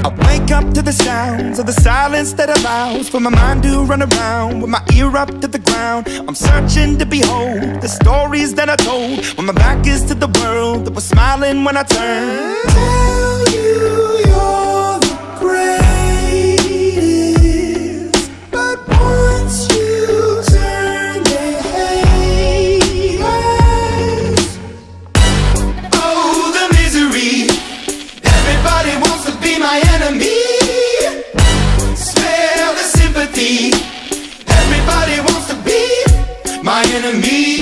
I wake up to the sounds of the silence that allows for my mind to run around with my ear up to the ground. I'm searching to behold the stories that I told when my back is to the world that was smiling when I turned. Tell you you're the greatest, but once you turn they hate us. Oh, the misery. Everybody wants to be my enemy. Smell the sympathy. Everybody wants to be my enemy.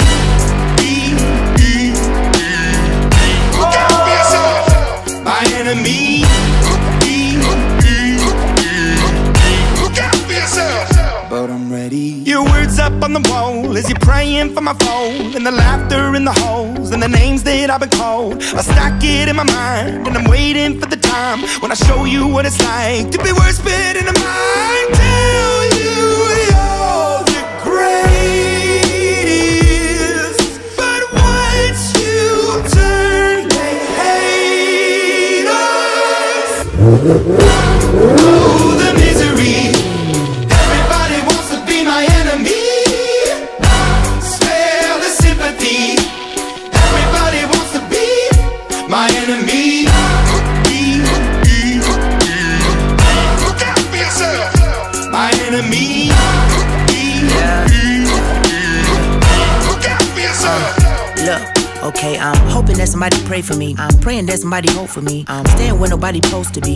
Look out for yourself. My enemy. Look out for yourself. But I'm ready. Your words up on the wall as you're praying for my phone, and the laughter in the halls and the names that I've been called. I stack it in my mind and I'm waiting for the time when I show you what it's like to be worse fit in a mind. Tell you you're the greatest, but once you turn they hate us. Oh, the misery. Everybody wants to be my enemy. Spare the sympathy. Everybody wants to be my enemy. Look out for yourself. My enemy. Look out for yourself. Look, okay, I'm hoping that somebody pray for me. I'm praying that somebody hope for me. I'm staying where nobody supposed to be.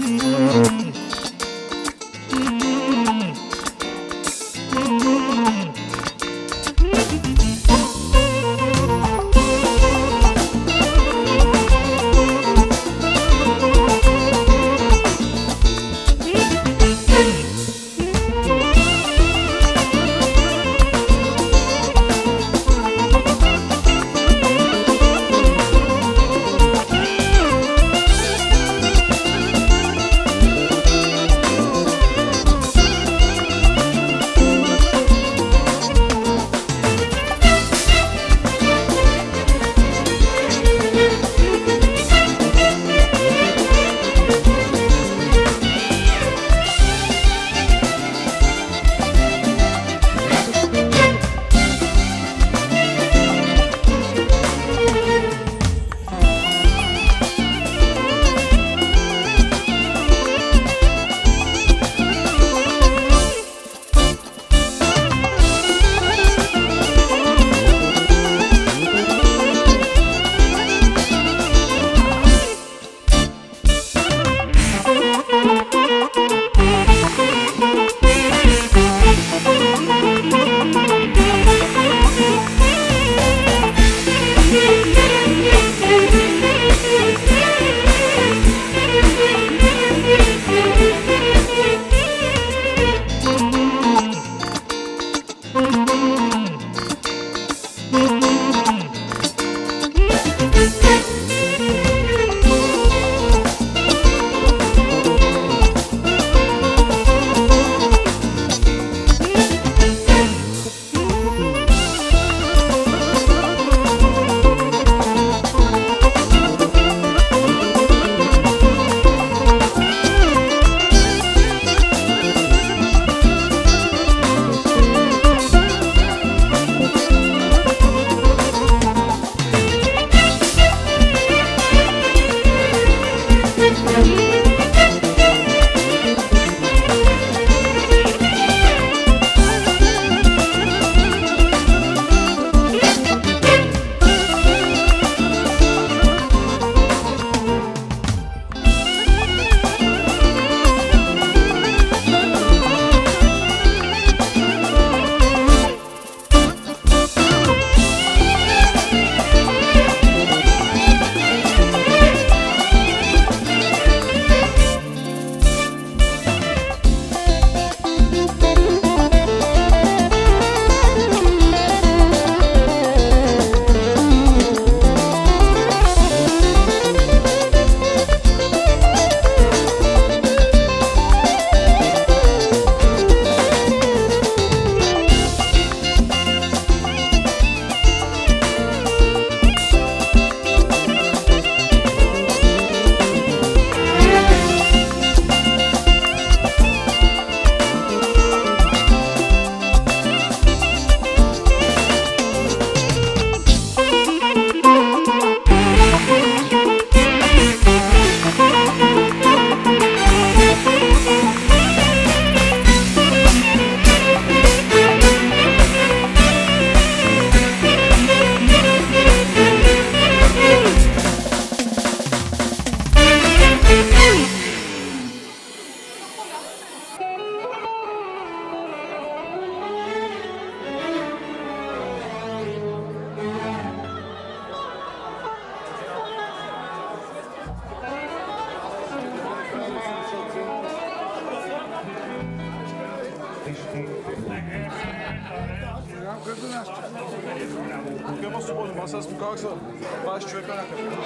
masasının kalksa baş çöker.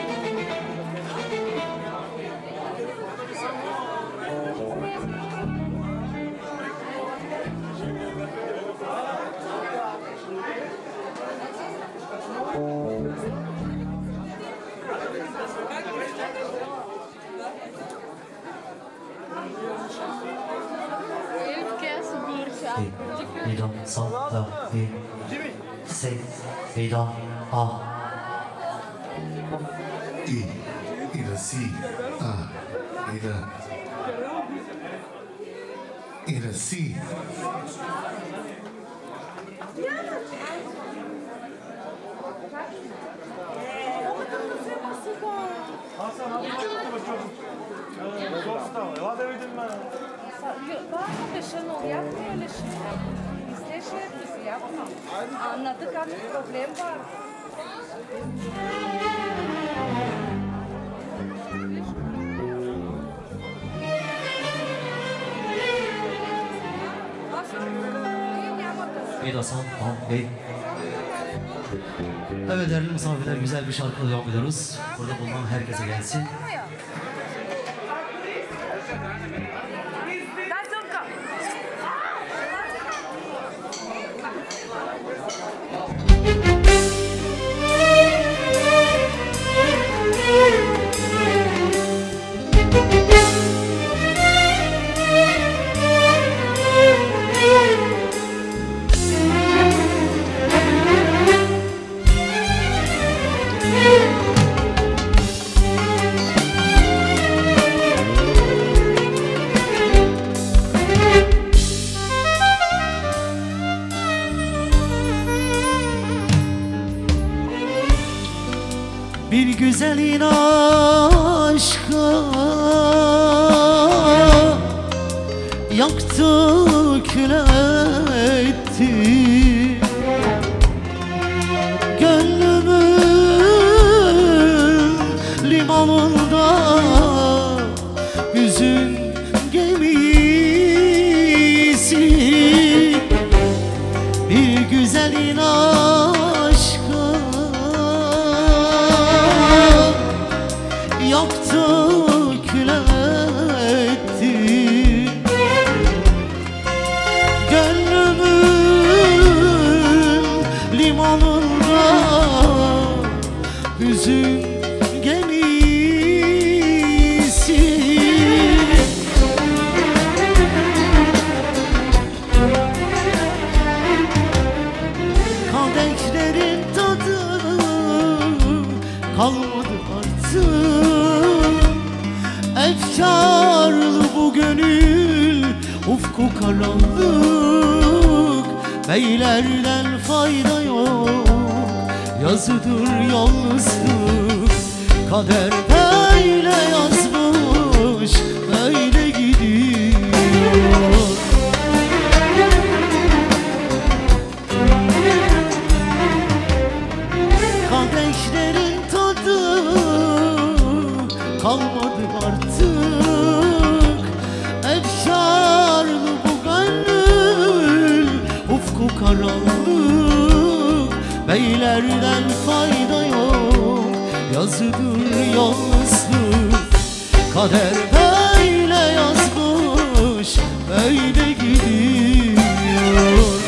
Idon son do di si idon a I da si a i da si Hasan abi çok çocuk. Çok sağ ol. Bağırma Şenol, yapma öyle şeyler. Biz de şey yapıyoruz, yapma. Anladık artık, problem var. Beydasan, Bey. Evet değerli misafirler, güzel bir şarkıyla devam ediyoruz. Burada bulunan herkese gelsin. Bir güzelin aşka yaktı kül etti gönlümün limanında hüzün gemisi. Bir güzelin aşka yaktı kül etti gönlümün limanında hüzün gemisi. Kadehlerin tadı kalmadı artık, efkarlı bu gönül ufku karanlık. Beylerden fayda yok, yazıdır yalnızlık. Kader böyle yazmış, böyle gidiyor. Kadehlerin tadı kalmadı artık, efkarlı bu gönül ufku karanlık. Beylerden fayda yok, yazıdır yalnızlık. Kader böyle yazmış, böyle gidiyor.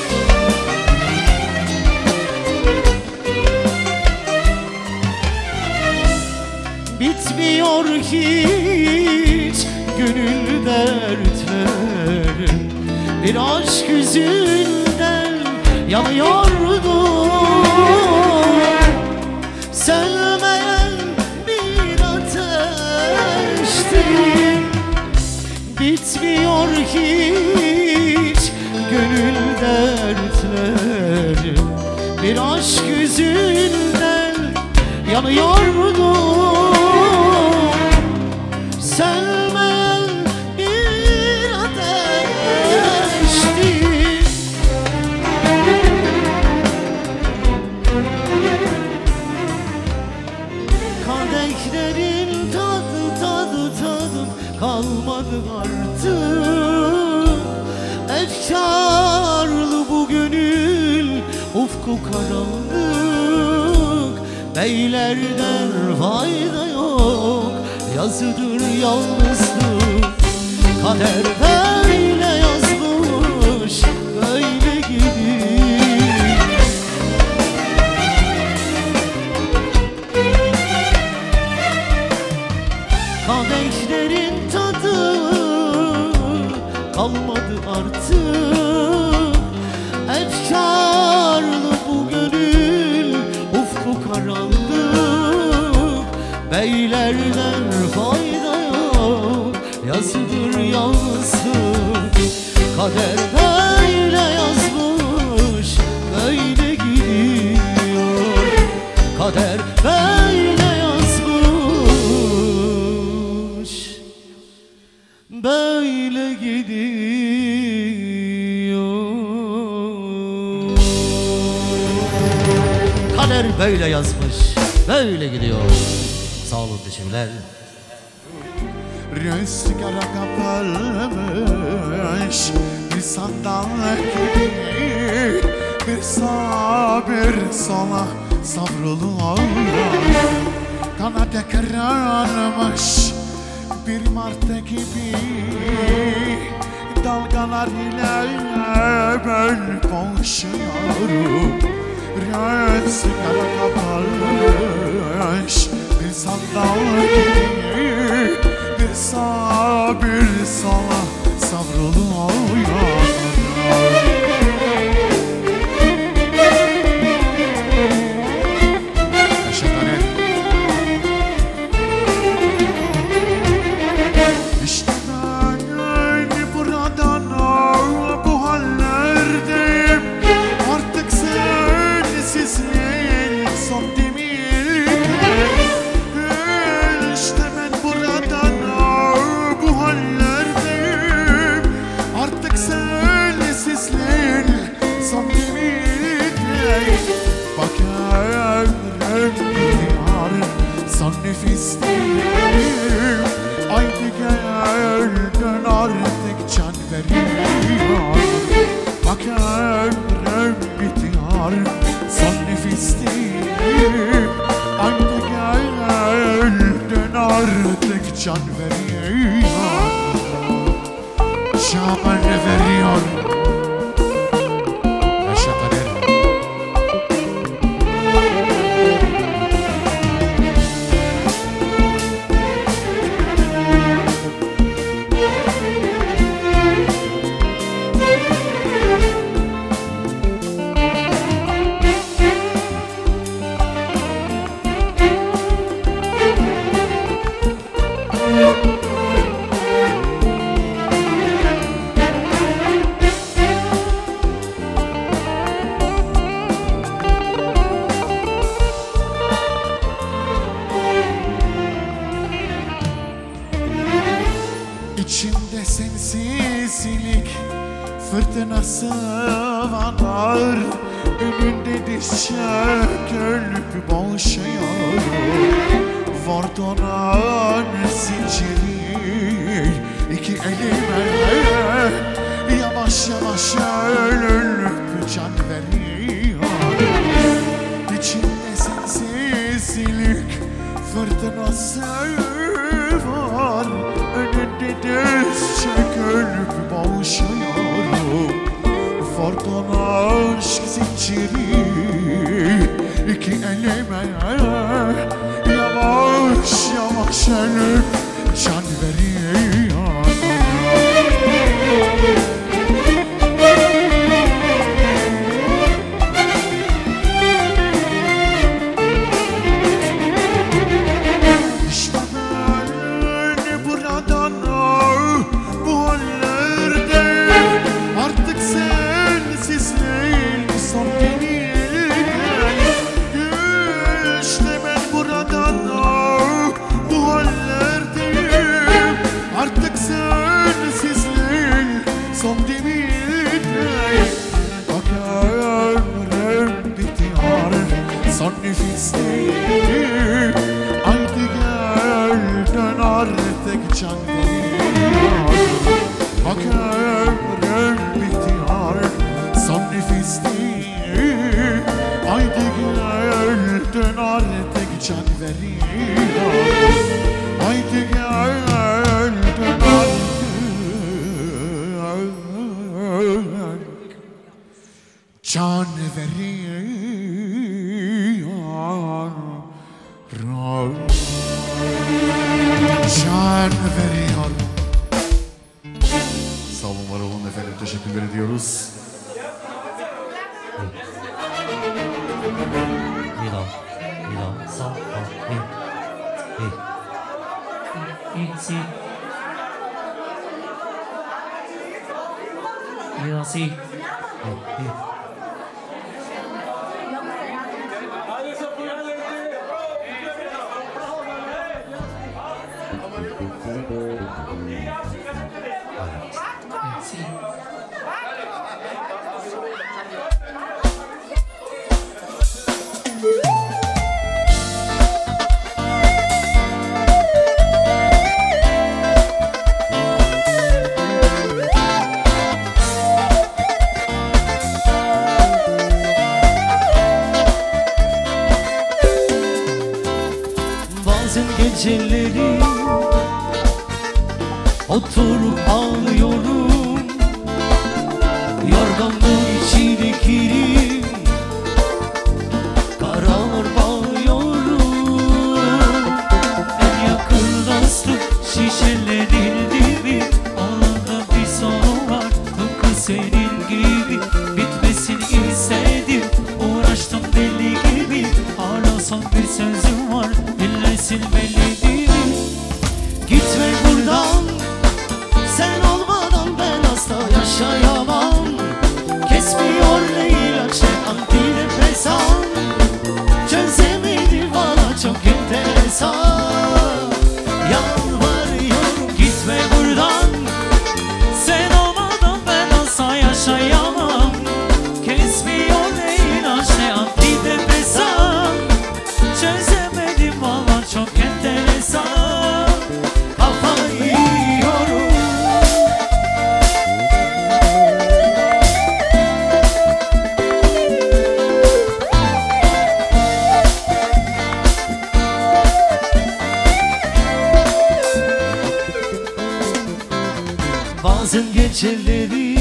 Bitmiyor hiç gönül dertlerim, bir aşk yüzünden yanıyordum. Sönmeyen bir ateştim. Bitmiyor hiç gönül dertlerim, bir aşk yüzünden yanıyordum. Sönmeyen bir ateşti. Kadehlerin tadı kalmadı artık, efkarlı bu gönül ufku karanlık. Beylerden fayda yok, yazıdır yalnızlık. Kader böyle yazmış, böyle gidiyor. Kadehlerin tadı kalmadı artık, efkarlı bu gönül ufku karanlık. Beylerden fayda yok, yazıdır yalnızlık. Kader böyle yazmış, böyle gidiyor. Kader böyle yazmış, böyle gidiyor. Kader böyle yazmış, böyle gidiyor. Sağ olun, teşekkürler. Rüzgara kapılmış bir sandal gibi, bir sağa bir sola savruluyor. Kanada kırılmış bir martı gibi, dalgalar ile ben boğuşuyorum. Rüzgara kapılmış bir sandal gibi, bir sağa bir sola savruluyor. İşte ben buradan bu hallerdeyim. Artık sensizliğin son değil. İşte ben buradan bu hallerdeyim. Artık sensizliğin son değil. Bakarım diyar son nefisteyim. Haydi gel dön artık can veriyor. Bakarım bitiyor son nefisteyim. Haydi gel dön artık can veriyor. Şaban veriyor. Yaşa kader. İçimde sensizlik fırtınası var. Önünde diz çökülüp boğuşuyor. Vardon'un zinciri iki elime yavaş yavaş ölüp can veriyor. İçimde sensizlik fırtınası var. Önünde diz çökülüp boğuşuyorum. Fordona aşk zinciri iki elime yavaş yavaş ölüp can veriyor. İşte ben buradan bu hallerdeyim. Artık sensizliğin son değil. İşte ben buradan bu hallerdeyim. Artık sensizliğin son değil. Bakarım bitiyor son nefisteyim. Haydi gel dön artık can veriyor. Bakarım bitiyor son nefisteyim. Haydi gel dön artık can veriyor. Haydi gel dön artık can veriyor. Can veriyor. Sağ olun, var olun efendim, teşekkür ediyoruz. Nida, sağ, si. Nida, si. geceleri oturup ağlıyorum, yorganlığın içine girip karar bağlıyorum. En yakın dostum şişelerildi mi? Onda bir sonu var, tıpkı senin gibi. Bitmesini istedim, uğraştım deli gibi. Hala son bir sözüm var, dinlesin belli değil mi? Gitme buradan, sen olmadan ben asla yaşayamam. Kesmiyor ne ilaç ne antidepresan, çözemedim valla çok enteresan. Yalvarıyorum gitme buradan, sen olmadan ben asla yaşayamam. Kesmiyor ne ilaç ne antidepresan, çözemedim valla çok enteresan. Kafayı yiyorum. Bazen geceleri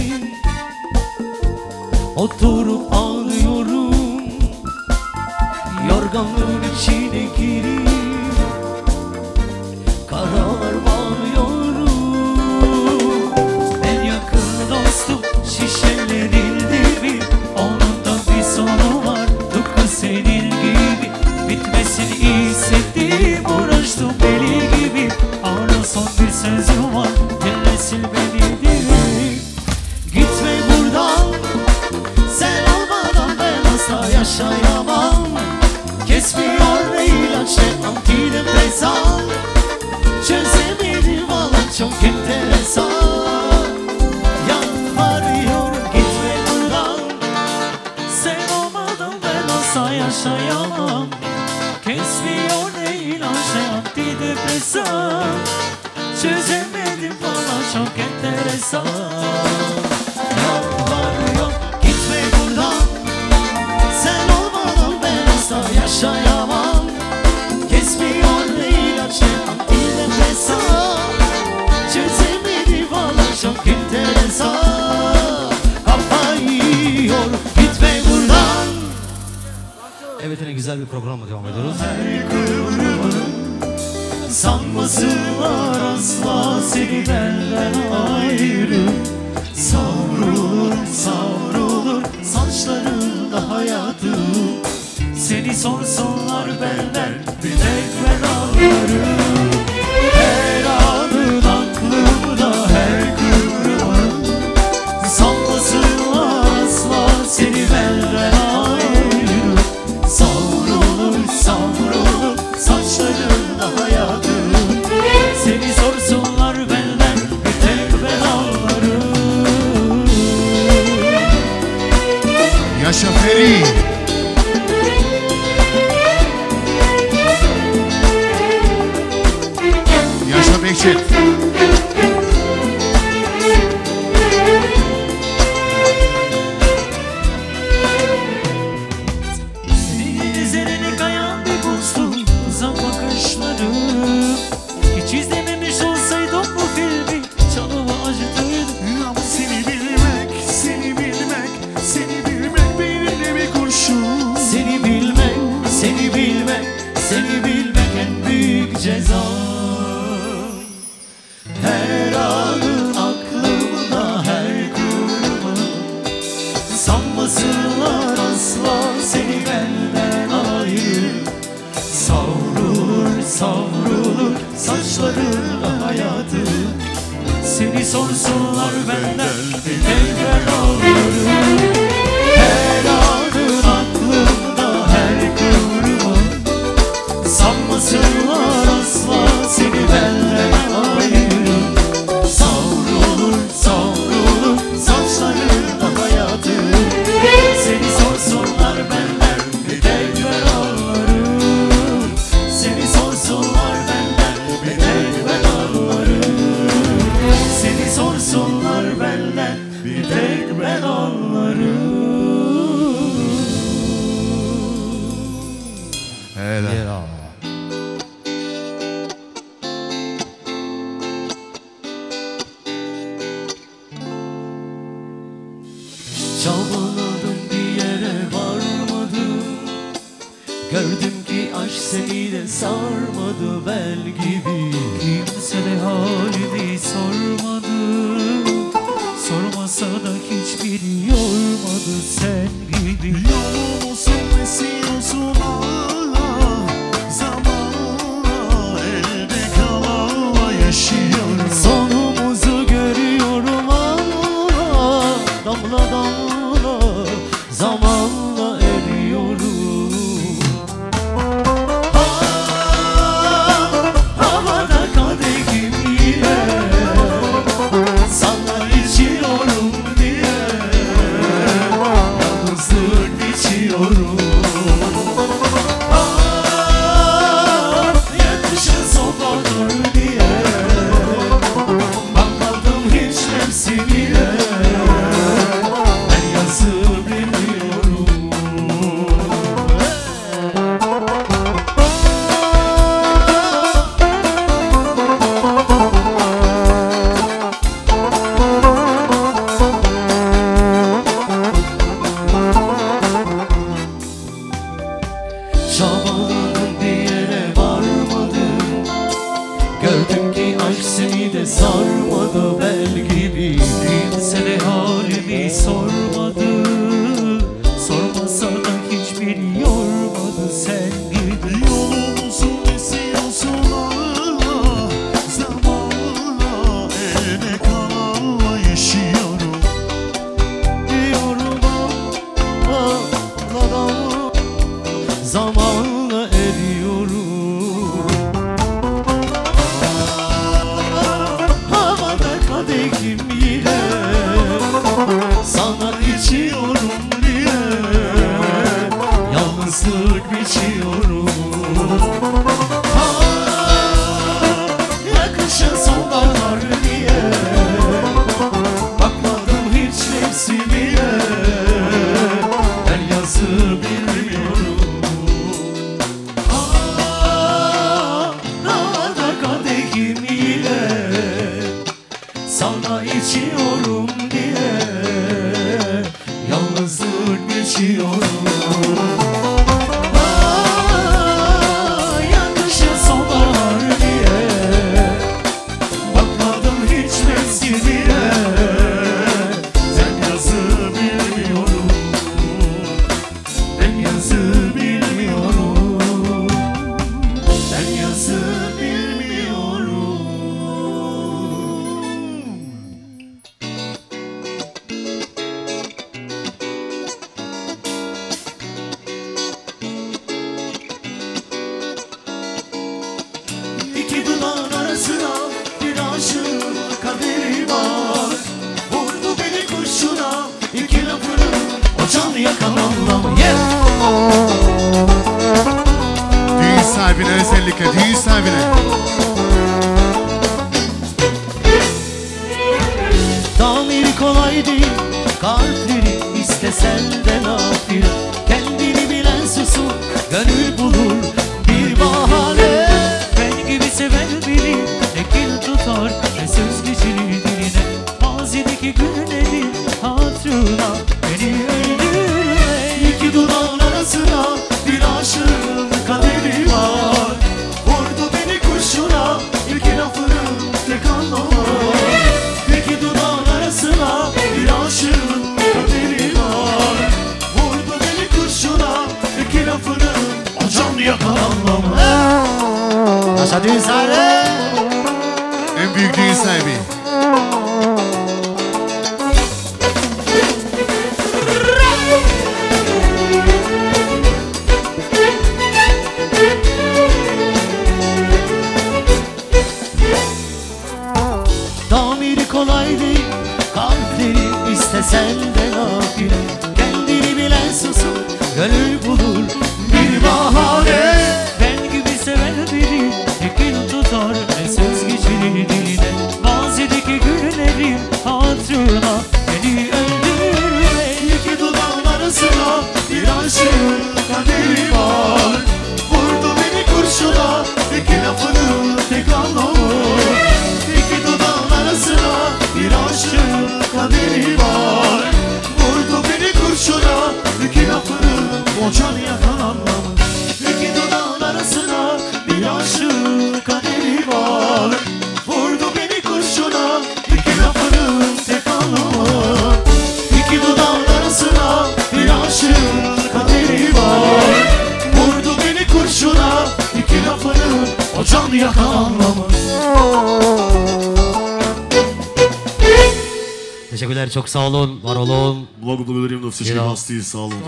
oturup ağlıyorum, yorganlığın içine girip karar bağlıyorum. En yakın dostum şişelerildi mi? Onun da bir sonu var, tıpkı senin gibi. Bitmesini hissettim, uğraştım deli gibi. Hala son bir sözüm var, dinlesin beni değil mi? Gitme buradan, sen olmadan ben asla yaşayamam. Kesmiyor ne ilaç ne antidepresan, çözemedim valla çok enteresan. Yalvarıyorum gitme buradan, sen olmadan ben asla yaşayamam. Kesmiyor ne ilaç ne antidepresan, çözemedim valla çok enteresan. Yalvarıyorum gitme buradan, sen olmadan ben asla yaşayamam. Kesmiyor ne ilaç ne antidepresan, çözemedim valla çok enteresan. Kafayı yiyorum gitme buradan. Evet, yine güzel bir programla devam ediyoruz. Sanmasınlar asla seni benden ayrı. Savrulur savrulur saçlarında hayatım. Seni sorsunlar benden bir tek ben ağlarım. Her anın aklımda her kıvrımın. Sanmasınlar asla seni benden ayrı. Savrulur savrulur saçlarında hayatım. Seni sorsunlar benden bir tek ben ağlarım. Yaşa Feri. Yaşa Behçet. Senin üzerine kayan bir buzlu uzak bakışları. Hiç izlememiş olsaydım bu filmi canımı acıtırdı. Ama seni bilmek, seni bilmek, seni bilmek benimle bir kurşun. Seni bilmek, seni bilmek, seni bilmek en büyük ceza. Her anın aklımda her kıvrımın. Sanmasınlar asla seni benden ayrı. Savrulur savrulur saçlarında hayatım. Seni sorsunlar benden bir tek ben ağlarım. Her anın aklımda her kıvrımın. Sanmasınlar asla seni benden ayrı. Savrulur savrulur saçlarında hayatım. Seni sorsunlar benden bir tek ben ağlarım. Seni sorsunlar benden bir tek ben ağlarım. Seni sorsunlar benden bir tek ben ağlarım. Helal. Yer al. Çabaladım bir yere varmadım. Gördüm ki aşk seni de sarmadı bel gibi. Kimse de halini sormadı. Sormasa da hiçbiri yormadı sen gibi. Yolum olsun esiyorsun Allah. Zamanla elde kalanla yaşıyorum. Sonumuzu görüyorum Allah. Damla damla zamanla eriyorum. Havada kadehim yine sana içiyorum diye. Yalnızlık içiyorum. Yakışır sopadır diye. Bakmadım hiç nefsine. Ben yazı bilmiyorum. Çabaladım bir yere varmadım. Gördüm ki aşk seni de sarmadı bel gibi. Kimse de halimi sormadı. Sormasa da hiçbiri yormadı sen gibi. Yolum olsun esiyorsun Allah. Zamanla elde kalanla yaşıyorum. Diyorum zamanla eriyorum. Havada kadehim yine sana içiyorum diye. Yalnızlık biçiyorum. Yakışır sonbahar diye. Bakmadım hiç nefsime. Ben yazı bilmiyorum. Havada kadehim yine sana içiyorum diye. Yalnızlık geçiyorum. Yakışır sonbahar diye. Bakmadım hiç nefsime. Ben yazı bilmiyorum. Ben yazı bilmiyorum. Ben yazı bilmiyorum. İki dudağın arasına bir aşığın kaderi var. Vurdu beni kurşuna iki lafını o can yakan Allah'ım. Düğün sahibine özellikle, düğün sahibine. Tamiri kolay değil, kalpleri istesen de nafile. Kendini bilen susur, gönül bulur bir bahane. Ben gibi seven biri ne kin tutar ne söz geçirir diline. Mazideki günlerin hatırına beni öldürme. İki dudağın arasına bir aşığın kaderi var. Vurdu beni kurşuna iki lafının tek anlamı. İki dudağın arasına bir aşığın kaderi var. Vurdu beni kurşuna iki lafının o can yakan anlamı. Yaşa düğün sahibi. En büyük düğün sahibi. Tamiri kolay değil, kalpleri istesen de nafile. Kendini bilen susur, gönül bulur bir bahane. Ben gibi seven biri ne kin tutar ne söz geçirir diline. Mazideki günlerin hatırına beni öldürme. İki dudağın arasına bir aşığın kaderi var. Vurdu beni kurşuna iki lafının tek anlamı. İki dudağın arasına bir aşığın kaderi var. Vurdu beni o can yakan anlamı. İki dudağın arasına bir aşık kaderi var. Vurdu beni kurşuna iki lafının tek anlamı. İki dudağın arasına bir aşık kaderi var. Vurdu beni kurşuna iki lafının o can yakan anlamı. Teşekkürler, çok sağ olun, var olun. Благодарим на всички гости, sağ olun.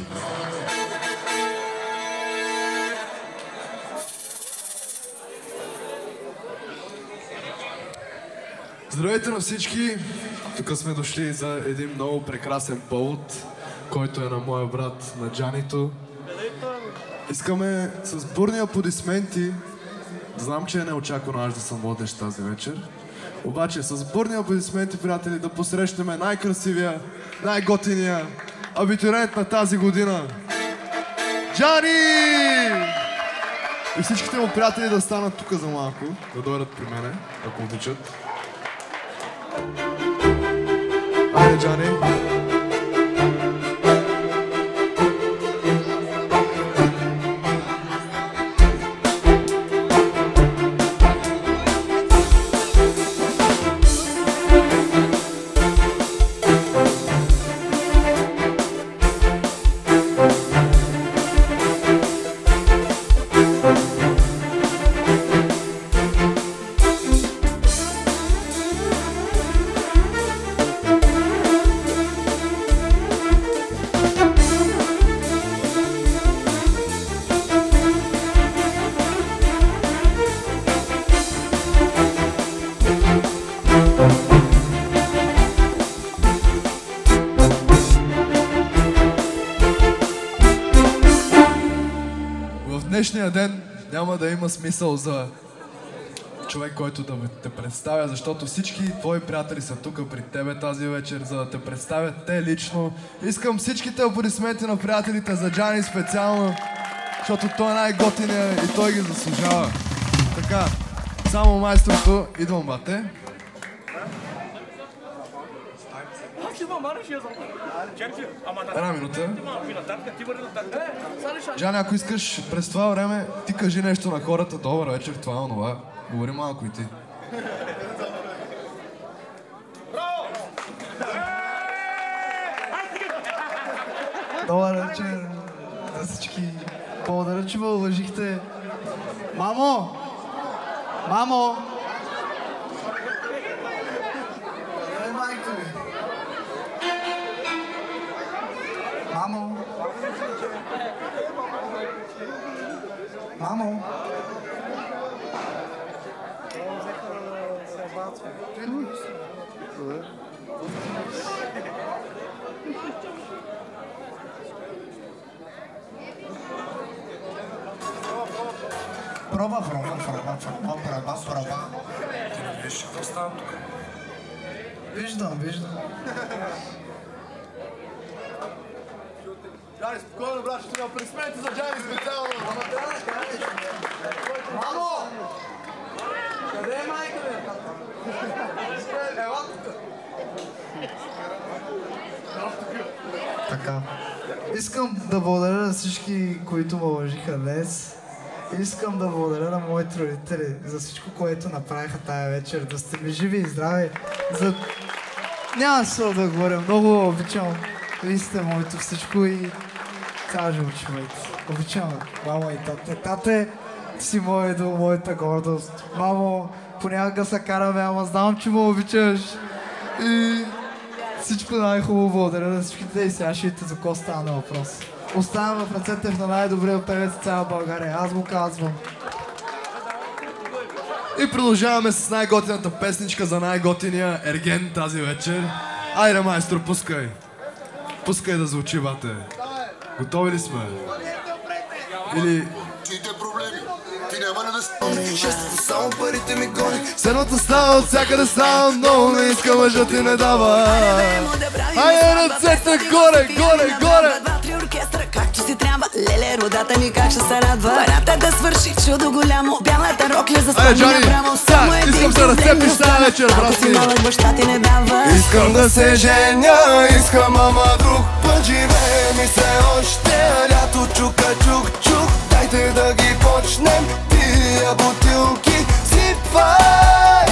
Здравейте на всички! Тук сме дошли за един много прекрасен повод, който е на моя брат, на Джанито. Искаме с бурни аплодисменти, знам, че е неочаквано аз да съм водещ тази вечер, обаче с бурни аплодисменти, приятели, да посрещнем най-красивия, най-готиния абитуриент на тази година. Джани! И всичките му приятели да станат тук за малко, да дойдат при мене, ако обичат. Айде, Джани! Днешния ден няма да има смисъл за човек, който да те представя, защото всички твои приятели са тук при тебе тази вечер, за да те представят те лично. Искам всичките аплодисменти на приятелите за Джани специално, защото той е най-готиният и той ги заслужава. Така, само майсторство, идвам, бате. Една минута. Джани, ако искаш през това време, ти кажи нещо на хората. Добър вечер, това е онова. Говори малко и ти. Добър вечер за всички. Благодаря, че ме уважихте. Мамо! Мамо! Къде е майка ми? Мамо! Мамо! Проба. Виж, какво става тук? Виждам. Джани, спокойно, брат, ще ме присмейте за Джани специално. Мамо! Къде е майка ми? Ела тук. Така. Искам да благодаря на всички, които ме уважиха днес. Искам да благодаря на моите родители за всичко, което направиха тая вечер. Да сте ми живи и здрави. Няма смисъл да говоря. Много обичам. Вие сте моето всичко и цял живот ще бъдете. Обичам мамо и тате. Тате, ти си моята гордост. Мамо, понякога се караме, ама знам, че ме обичаш. И всичко най-хубаво благодаря на всичките и сега ще видите за какво става на въпрос. Оставям в ръцете на най-добрия певец в цяла България. Аз го казвам. И продължаваме с най-готината песничка за най-готиния Ерген тази вечер. Айде, майстор, пускай. Пускай да звучи, бате. Готови ли сме? Или... Чуйте проблеми, ти няма да шестата само парите ми гони. Седмата става от всякъде ставам, много не иска мъжът и не дава. Айде, ръцете горе! Два-три оркестра, както си трябва. Леле, родата ми как ще се радва. Парата да свърши, чудо голямо. Бялата рокля за спомня право. Само един искам се разцепиш тази вечер, брат. Ако си малък, баща ти не дава. Искам да се женя, искам ама друг път живеем ми се още, лято чука чук-чук. Дайте да ги почнем, тия бутилки сипвай.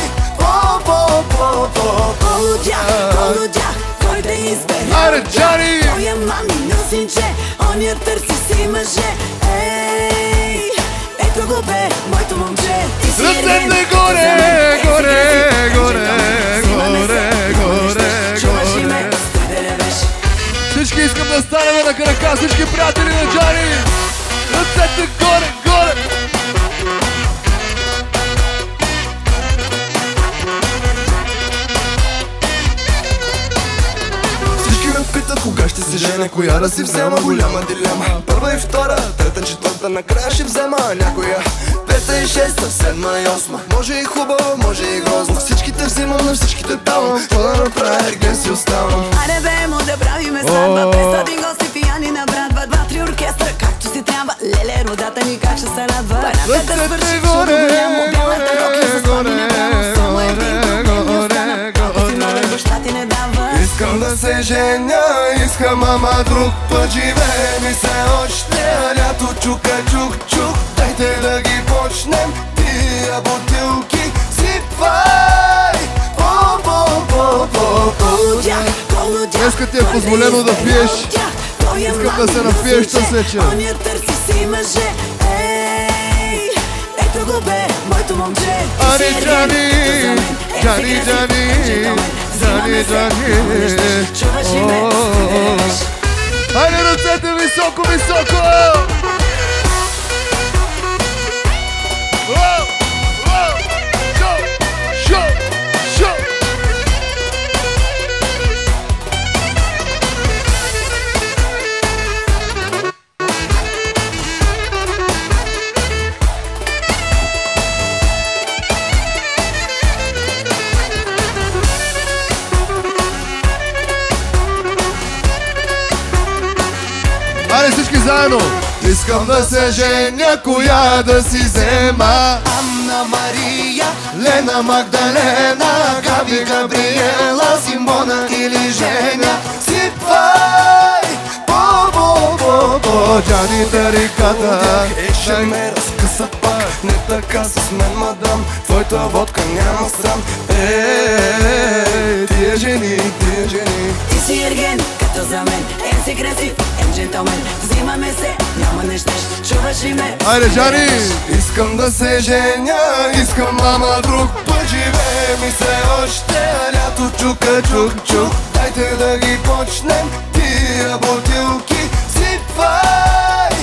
Полудях, кой да избере? Аре, Джани! Моя мамино синче, он я търси си мъже. Ей, ето го бе, моето момче. Ръцете горе, горе, горе, горе, горе, горе. Всички искам да станем на крака, всички приятели на Джани. Ръцете горе, горе. Питат кога ще се женя, коя да си взема, голяма дилема. Първа и втора, трета, четвърта, накрая ще взема някоя. Пета и шеста, седма и осма. Може и хубава, може и грозна. Всичките взимам, на всичките давам. Това да направя, ерген си оставам. Аре бе, му да правиме сватба. 500 гости пияни на братва. 2-3 оркестра, както си трябва. Леле, родата ни как ще се радва. Парата да свърши, чудо голямо. Бялата рокля за слаби направо. Само един проблем ни остана. Ако си новен, баща ти не дава. Искам да се женя, искам ама друг път живее ми се още, лято чука чук-чук. Дайте да ги почнем, тия бутилки сипвай. Днеска ти е позволено да пиеш. Искам да се напиеш тази вечер. Он я търси си мъже. Ей, ето го бе, моето момче. Аре, Джани, Джани, Джани, Джани, Джани. Чуваш ли ме, стреляш? Хайде ръцете високо, високо! Шо, шо, шо! Айде всички заедно! Искам да се женя, коя да си взема. Анна Мария, Лена, Магдалена, Габи, Габриела, Симона или Женя. Сипвай! По-по-по-по. Джани тариката. Ще ме разкъса пак. Не така с мен, мадам. Твоята водка няма срам. Тия жени, тия жени. Ти си ерген, като за мен. Ен си красив, ен джентълмен. Взимаме се, няма нещеш. Чуваш ли ме? Айде, Джани! Искам да се женя, искам ама друг път живее ми се още, лято чука чук-чук. Дайте да ги почнем, тия бутилки сипвай.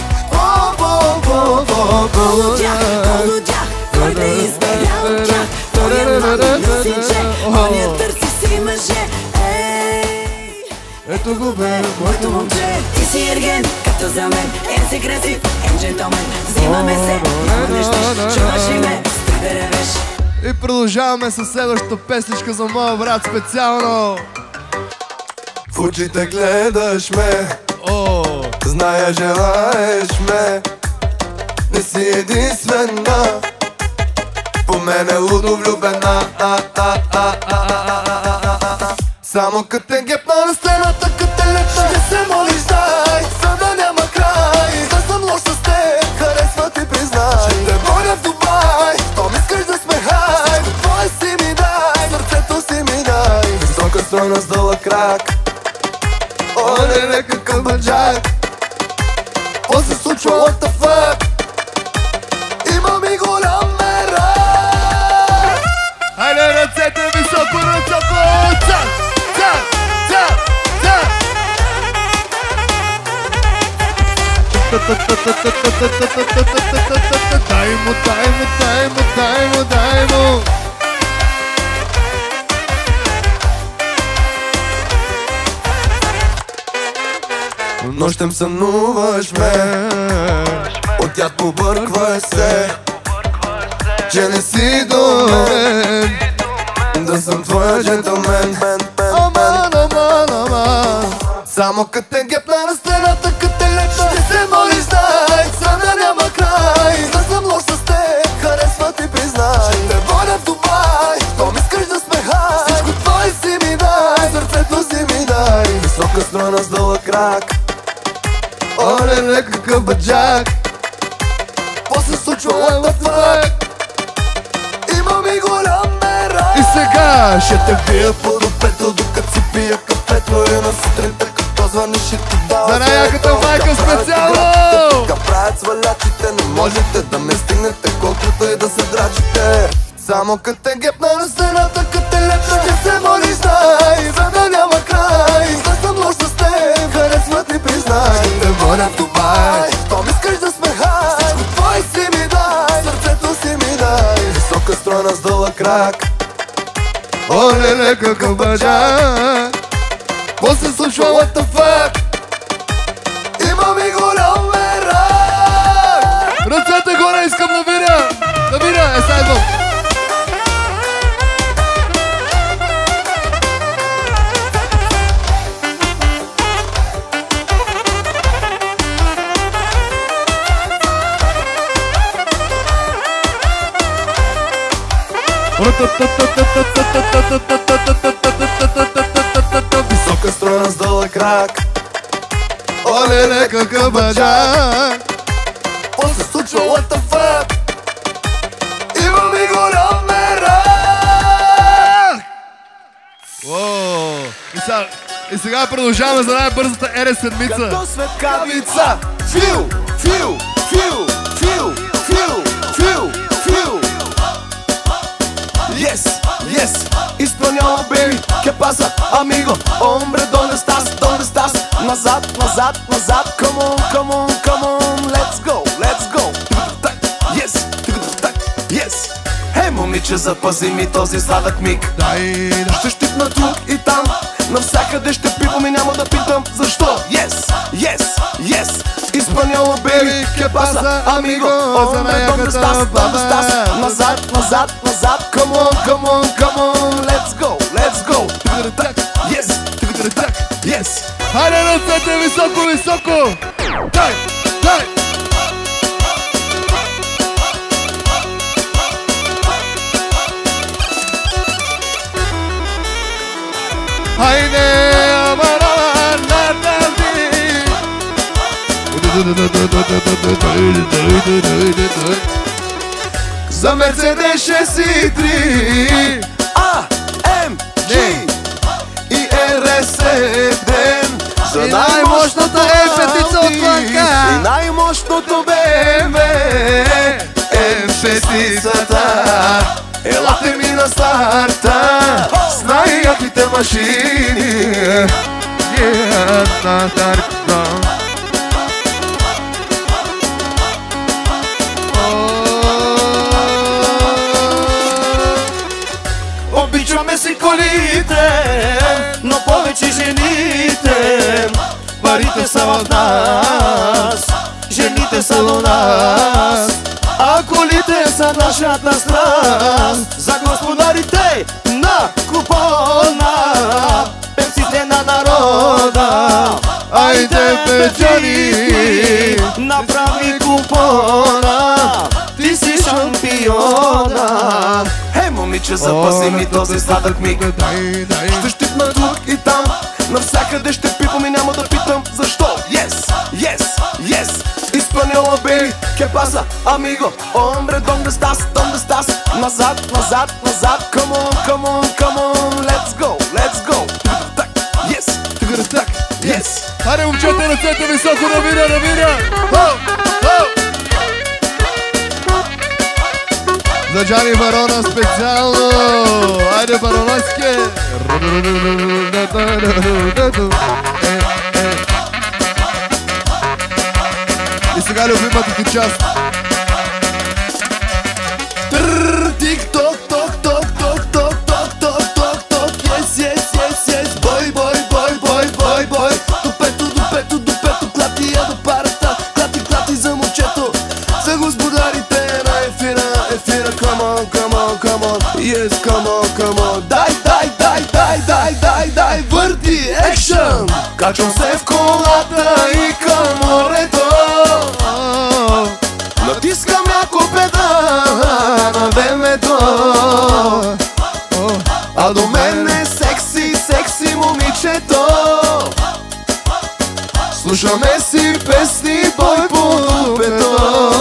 Полудях, кой да избере от тях? Той е мамино синче, он я търси си мъже. Ей, ето го бе, моето момче. Ти си ерген, като за мен. Ен си красив, ен джентълмен. Взимаме се, няма нещеш. Чуваш ли ме, стой да ревеш. И продължаваме със следващата песничка за моя брат специално. В очите гледаш ме, зная желаеш ме. Не си единствена, по мен е лудо влюбена. Само като те гепна на стената, като те лепна. Ще се молиш, дай, за да няма край. Да съм лош с теб, харесва ти признай. Ще те воля в Дубай, то ми искаш да сме хай. Твое си ми дай, сърцето си ми дай. Висока стройност, дълъг крак. О, не, какъв мъджак. Какво се случва, what the fuck? Имам и голям мерак. Хайде ръцете високо, високо! Цак, цак, цак, цак! Дай му, дай му, дай му, дай му, дай му! Нощем сънуваш ме, от тях побъркваш се, че не си до мен, да съм твоя джентълмен. Аман, аман, аман. Само като те гепна на стената, като те лепна. Ще се молиш, дай, за да няма край. Да съм лош с теб, харесва ти признай. Ще те водя в Дубай, то ми искаш да сме хай. Всичко твое си ми дай, сърцето си ми дай. Висока стройност, дълъг крак. оле, какъв баджак. После случва what the fuck. Имам и голям мерак. И сега ще те бия по допето, докато си пия кафето. И на сутринта като звъни ще ти дава за най-яката майка специално. Така правят свалячите, не можете да ме стигнете, колкото и да се драчите. Само като те гепна на стената, като те лепна, ще се моли, знай, за да няма край. Да съм лош с теб, харесват ми, признай. Ще те водя в Дубай, щом искаш да сме хай. Всичко твой си ми дай, сърцето си ми дай. Висока стройна с дълъг крак. Оле, какъв баджак. Какво се случва, what the fuck? Имам и голям мерак. Ръцете горе, искам да видя. Да видя, сега идвам. Висока стройна с дълъг крак. Оле, какъв баджак. Какво се случва, what the fuck? Имам и голям мерак. И сега продължаваме за най-бързата РС седмица. Като светкавица. Фил, фил, фил, фил, фил, фил, фил. Yes, yes, изпълнява, baby. ¿Qué pasa, amigo? Hombre, ¿dónde estás? ¿Dónde estás? Назад, назад, назад. Come on, come on, come on. Let's go, let's go. Yes, yes. Хей, момиче, запази ми този сладък миг. Ще щипна тук и там. Навсякъде ще пипам и няма да питам защо. Yes, yes, yes. Изпълнява, baby. ¿Qué pasa, amigo? Hombre, ¿dónde estás? ¿Dónde estás? Назад, назад, назад. Come on, come on, come on. Let's go, let's go. Yes, yes. Хайде, ръцете високо, високо. Дай, дай. Хайде, за Мерцедес 6.3 AMG и RS7 за най-мощната F5 отвънка и най-мощното BMW F6-цата. Елате ми на старта с най-яките машини. Обичаме си колите, но повече жените. Парите са в нас, жените са до нас, а колите са нашата страст. За господарите на купона, певците на народа, айде печели, направи купона, ти си шампиона. Хей, момиче, запази ми този сладък миг. Ще щипна тук и там, навсякъде ще пипам и няма да питам защо. Yes, yes, yes. Изпълнява, baby. ¿Qué pasa, amigo? Hombre, ¿dónde estás? ¿Dónde estás? Назад, назад, назад. Come on, come on, come on. Let's go, let's go. Yes, yes. Хайде, момчета, ръцете високо, да видя, да видя. За Джани Барона специално. Айде, Бароновски. И сега любимата ти част. Тик-ток, ток, ток, ток, ток, ток, ток, ток, ток. Yes, yes, yes, yes. Бой, бой, бой, бой, бой, бой. Дупето, дупето, дупето. Клати я до парата. Клати, клати за момчето. За господарите на ефира, ефира. Come on, come on, come on. Yes, come on, come on. Дай, дай, дай, дай, дай, дай, дай. Върти, екшън. Качвам се в колата и към морето. Натискам няколко педала на ВМ-то. А до мен е секси, секси момичето. Слушаме си песни, бой по дупето.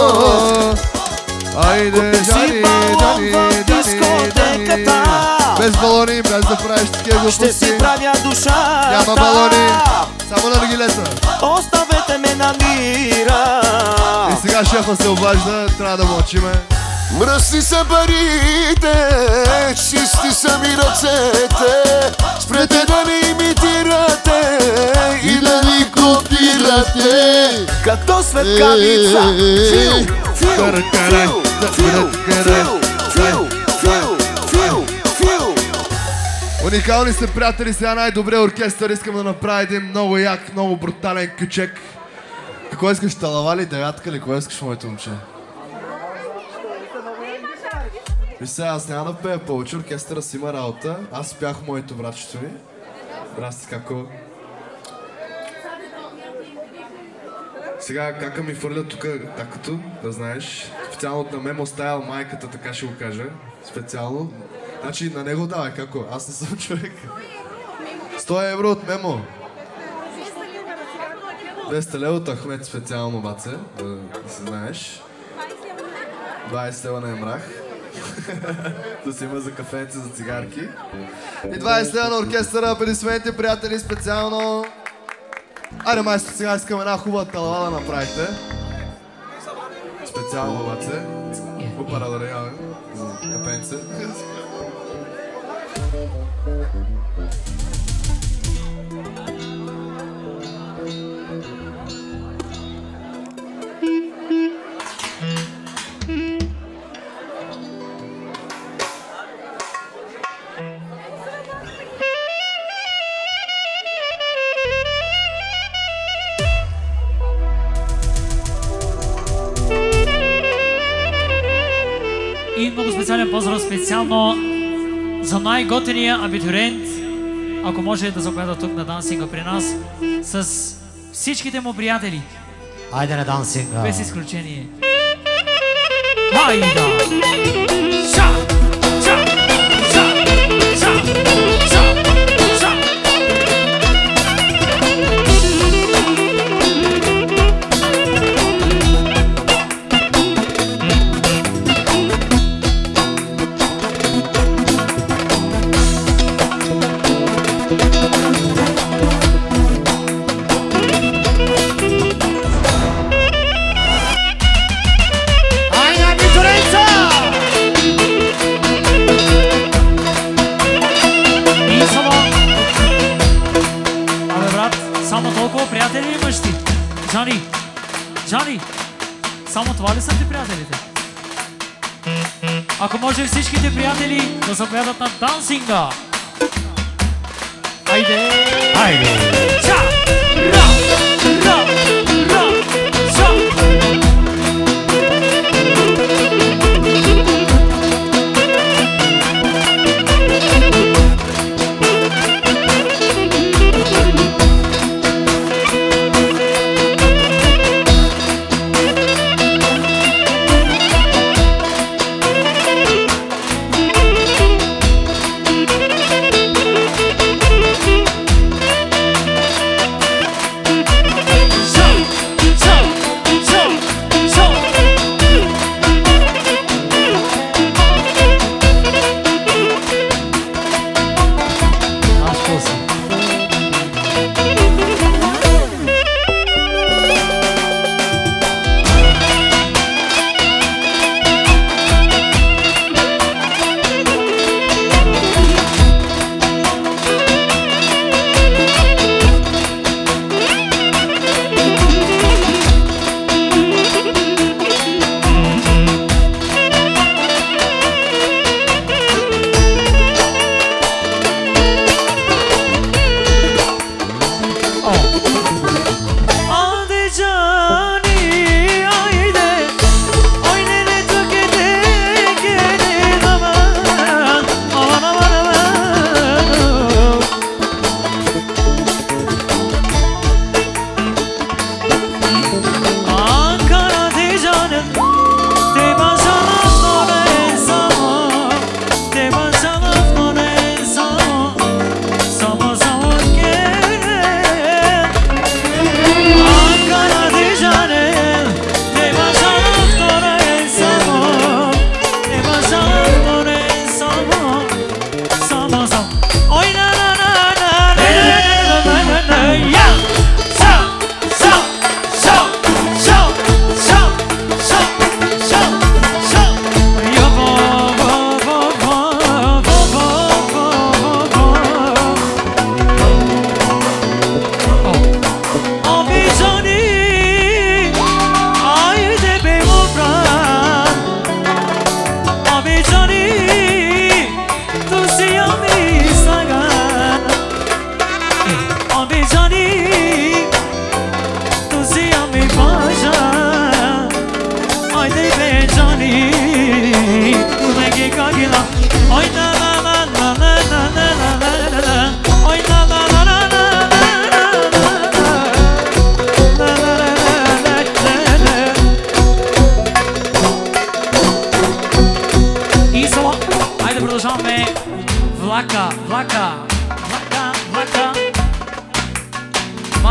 Айде, Джани, Джани, Джани, Джани. Без балони, без да правиш такива глупости. Ще си правя душата. Няма балони, само на регилета. Оставете ме на мира. И сега шефа се обажда, трябва да мълчиме. Мръсни са парите, чисти са ми ръцете. Спрете да ни имитирате и да ни копирате. Като светкавица. Фил, фил, фил, фил, фил, фил, фил, фил. Уникални сте, приятели, сега най-добрия оркестър. Искам да направя един много як, много брутален кючек. Какво искаш, талава ли, девятка ли? Кое искаш, моето момче? Виж сега, аз няма да пея повече, оркестъра си има работа. Аз пях моето братчето ми. Расти како... Сега кака ми фърля тук такото, да знаеш. Специално на Мемо Стайл, майката, така ще го кажа. Специално. Значи на него давай, како? Аз не съм човек. 100 евро от Мемо. 200 лева от Ахмет специално, баце, да се знаеш. 20 лева на Емрах. Да си има за кафенци, за цигарки. И 20 лева на оркестъра, аплодисменти, приятели, специално. Айде, майстор, сега искам една хубава талава да направите. Специално, баце. Купара да реявам за кафенци. И много специален поздрав специално за най-готения абитуриент, ако може да заповяда тук на дансинга при нас, с всичките му приятели. Айде на дансинга. Без изключение. Хайда! Ша! Ша! Ша! Ша! Ша! Ша! Приятели имаш ти? Джани! Джани! Само това ли са ти приятелите? Ако може всичките приятели да заповядат на дансинга! Айде! Айде! Ча! Ра! Ра! Ра! Ча!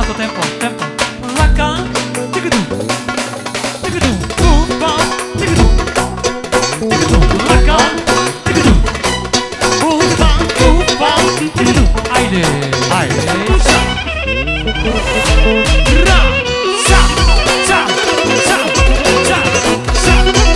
Малко темпо, темпо. Лака, тигаду, тигаду, упа, тигаду, тигаду, лака, тигаду, упа, упа, тигаду. Айде, айде, са. Ра, са, са, са, са, са.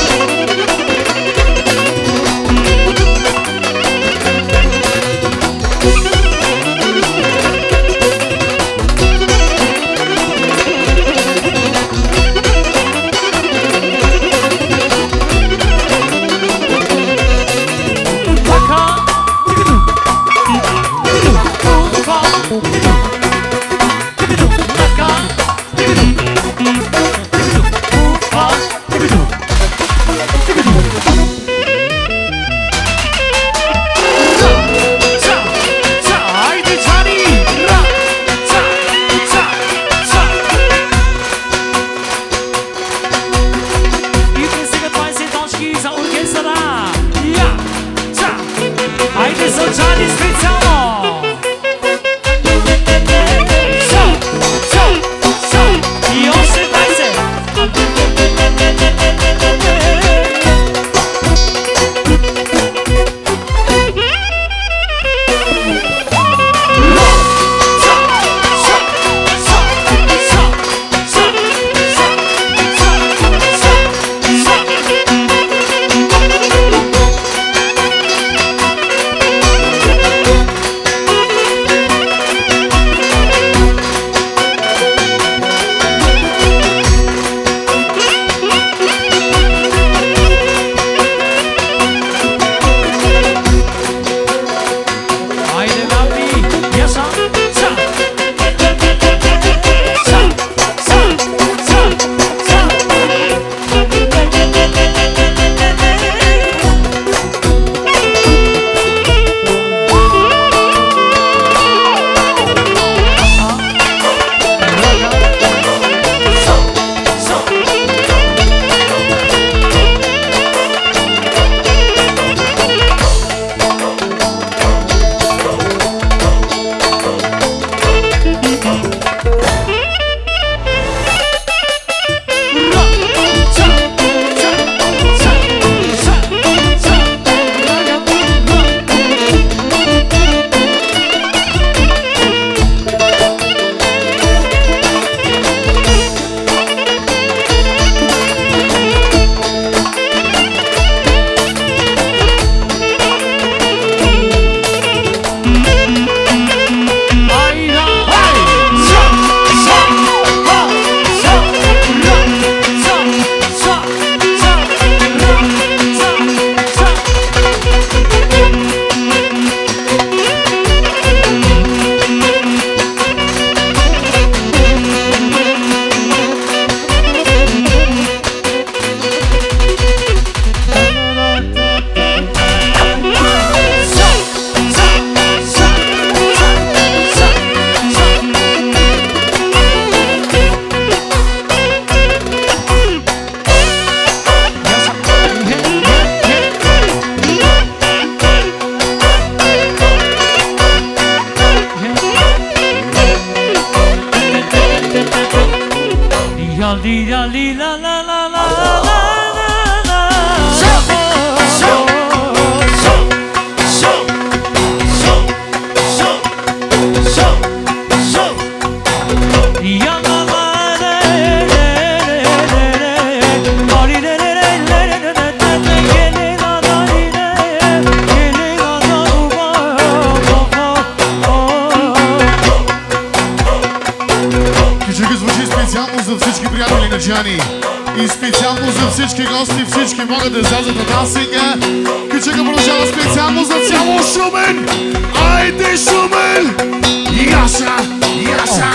И специално за всички гости, всички могат да излязат на дансинга. Кючека продължава специално за цяло Шумен. Айде Шумен! Яша! Яша!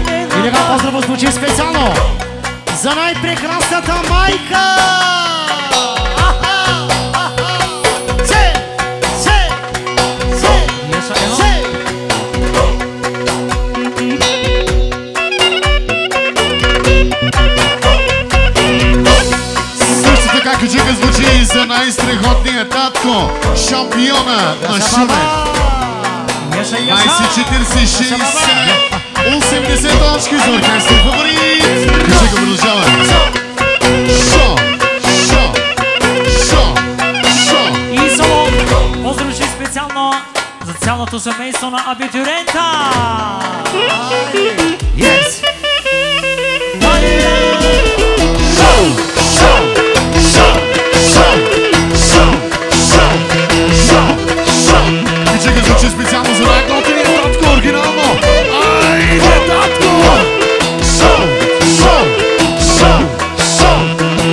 Специално за най-прекрасната майка! Нека звучи за най-страхотния татко, шампиона на Шумен. 20-40-60, 80 точки за оркестър фаворит. Кажи го, продължава. Шо, шо, шо, шо. И соло, поздравичи специално за цялото семейство на абитурента. Yes! Чека звучи специално за най-готиния татко, оригинално. Айде, татко! Шоу, шоу, шоу, шоу.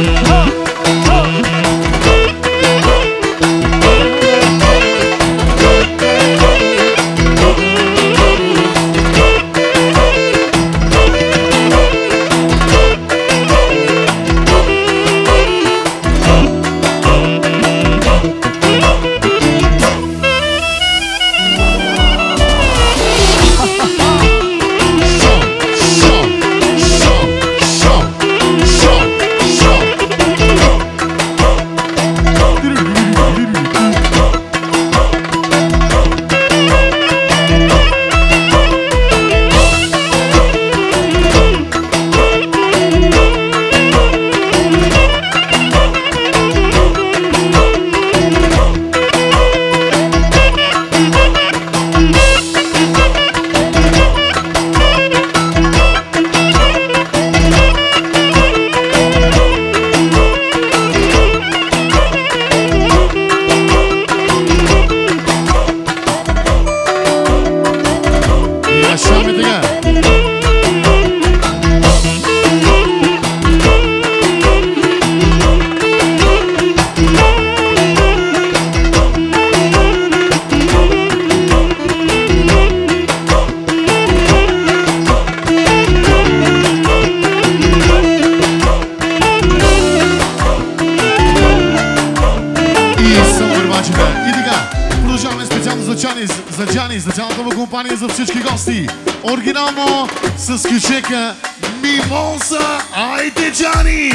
За цялата му компания, за всички гости. Оригинално с кючека Мимоза. Айде, Джани!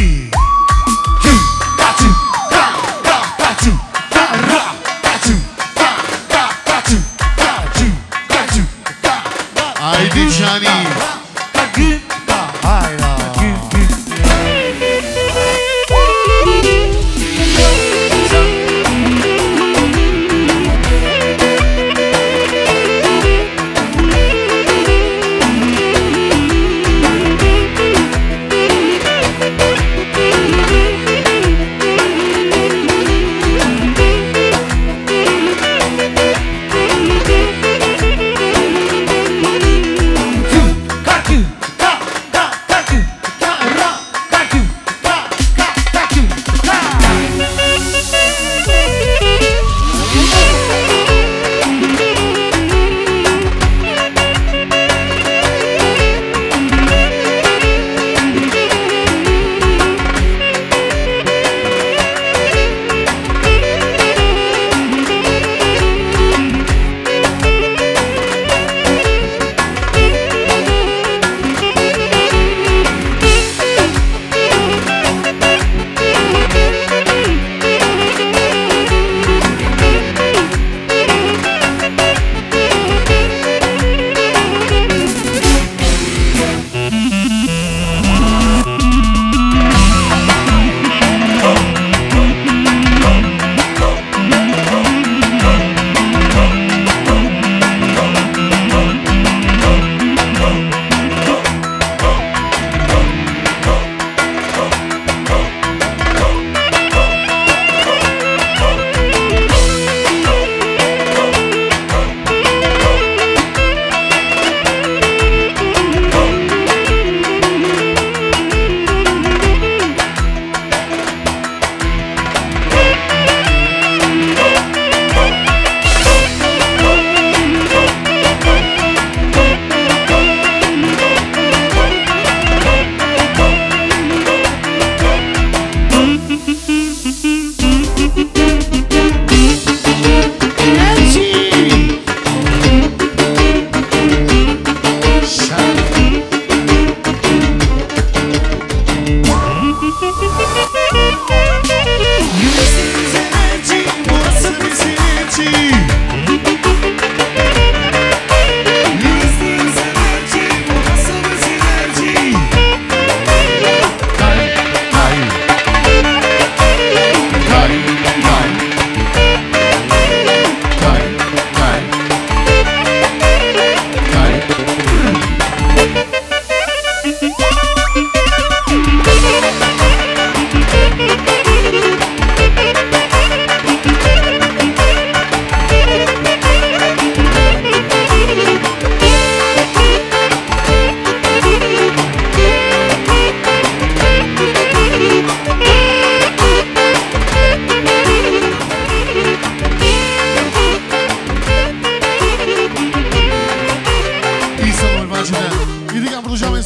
Айде, Джани!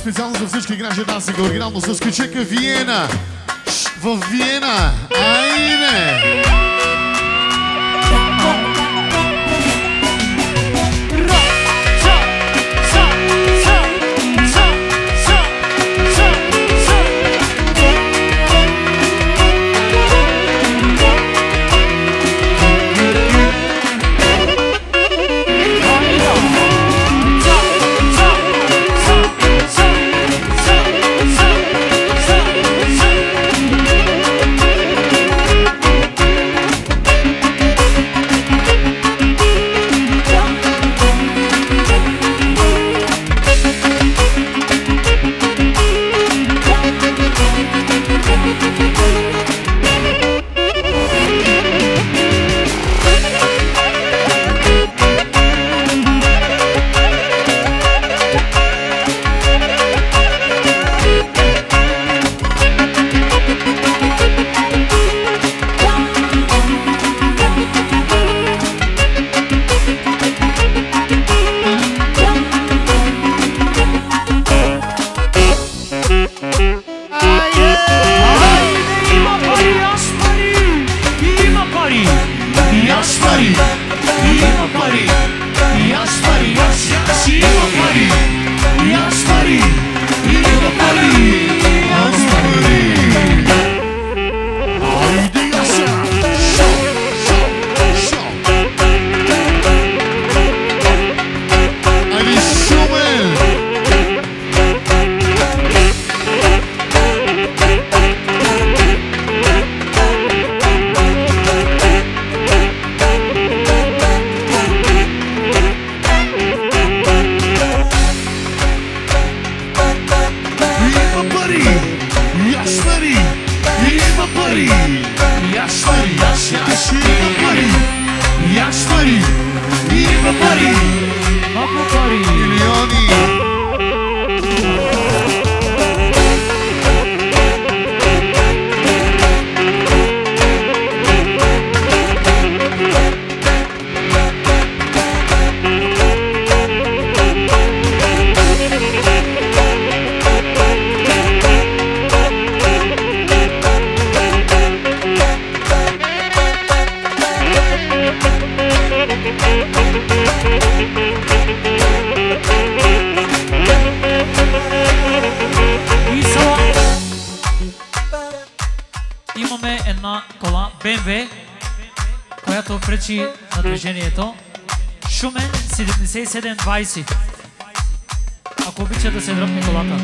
специално за всички играчи Dancing оригинално с Кючека Виена. В Виена. Айде! На движението. Шумен 7720. Ако обича да се дръпне колата.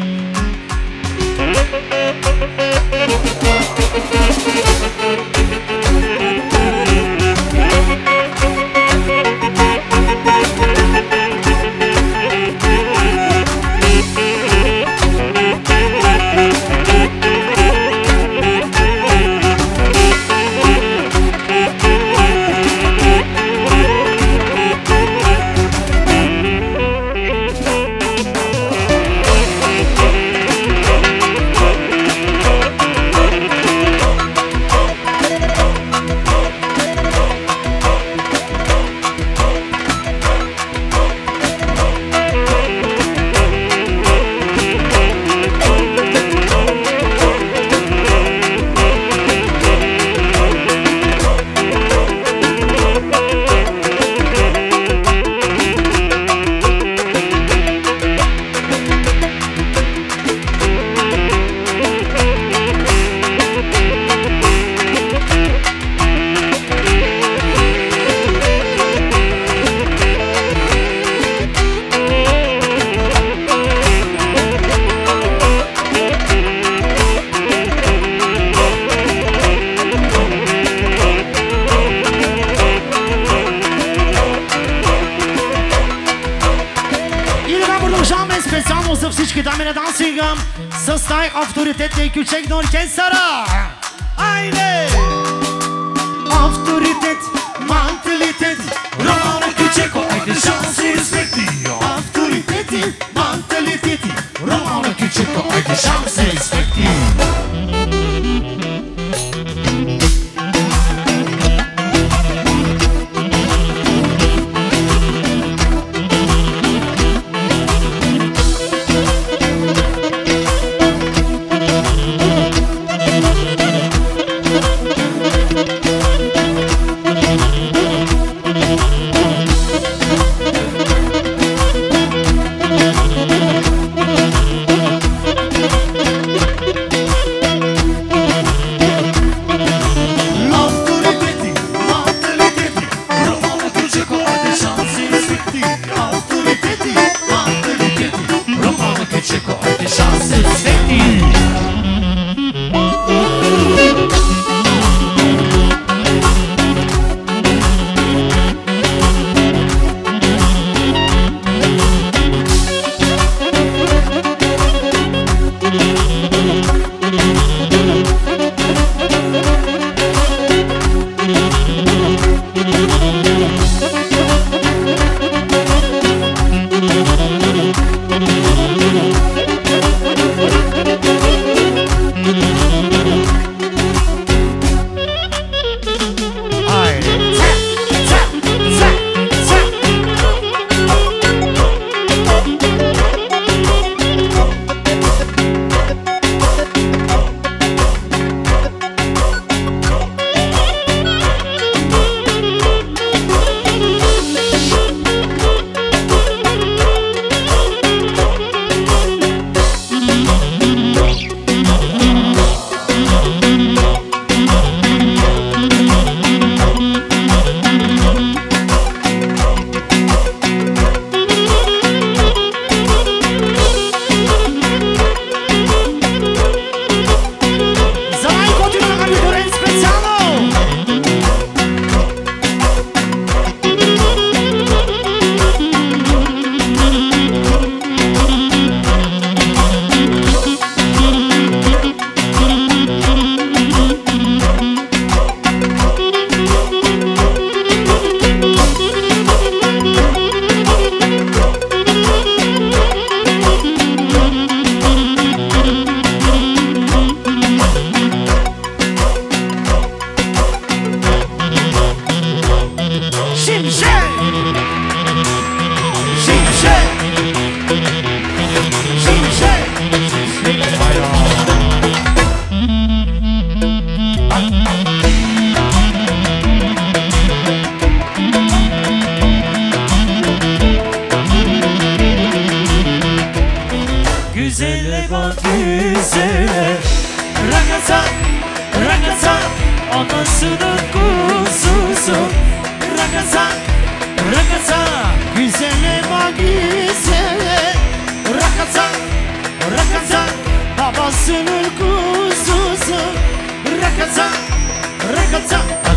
С най-авторитетния Кючек на оркестъра! Айде! Авторитет, менталитет, Романо Кючеко, айде шанс и респекти! Авторитети, менталитети, Романо Кючеко, айде шанс и респекти!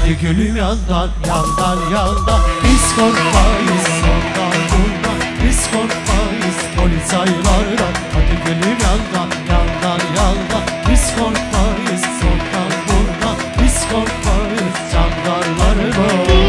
Hadi gülüm yandan yandan yandan. Biz korkmayız ondan bundan. Biz korkmayız polisaylardan. Hadi gülüm yandan yandan yandan. Biz korkmayız ondan bundan. Biz korkmayız jandarlardan.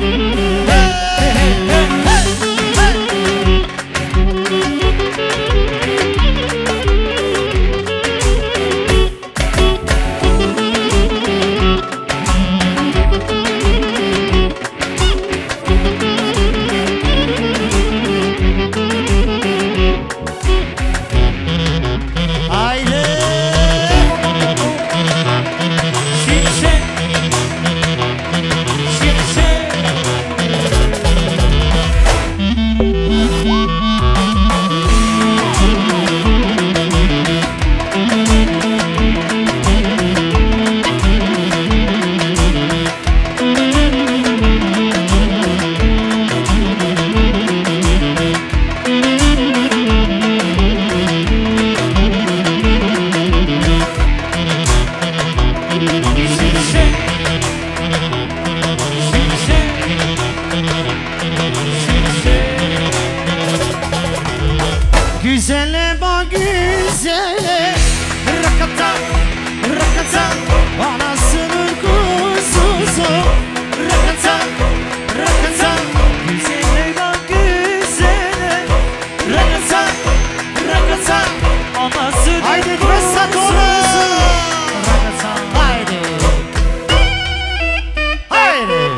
Güzele bak güzele, rakata rakata, anasının kuzusu. Rakata rakata, güzele bak güzele, rakata rakata, anasının kuzusu. Haydi kısa konusu. Rakata haydi, haydi.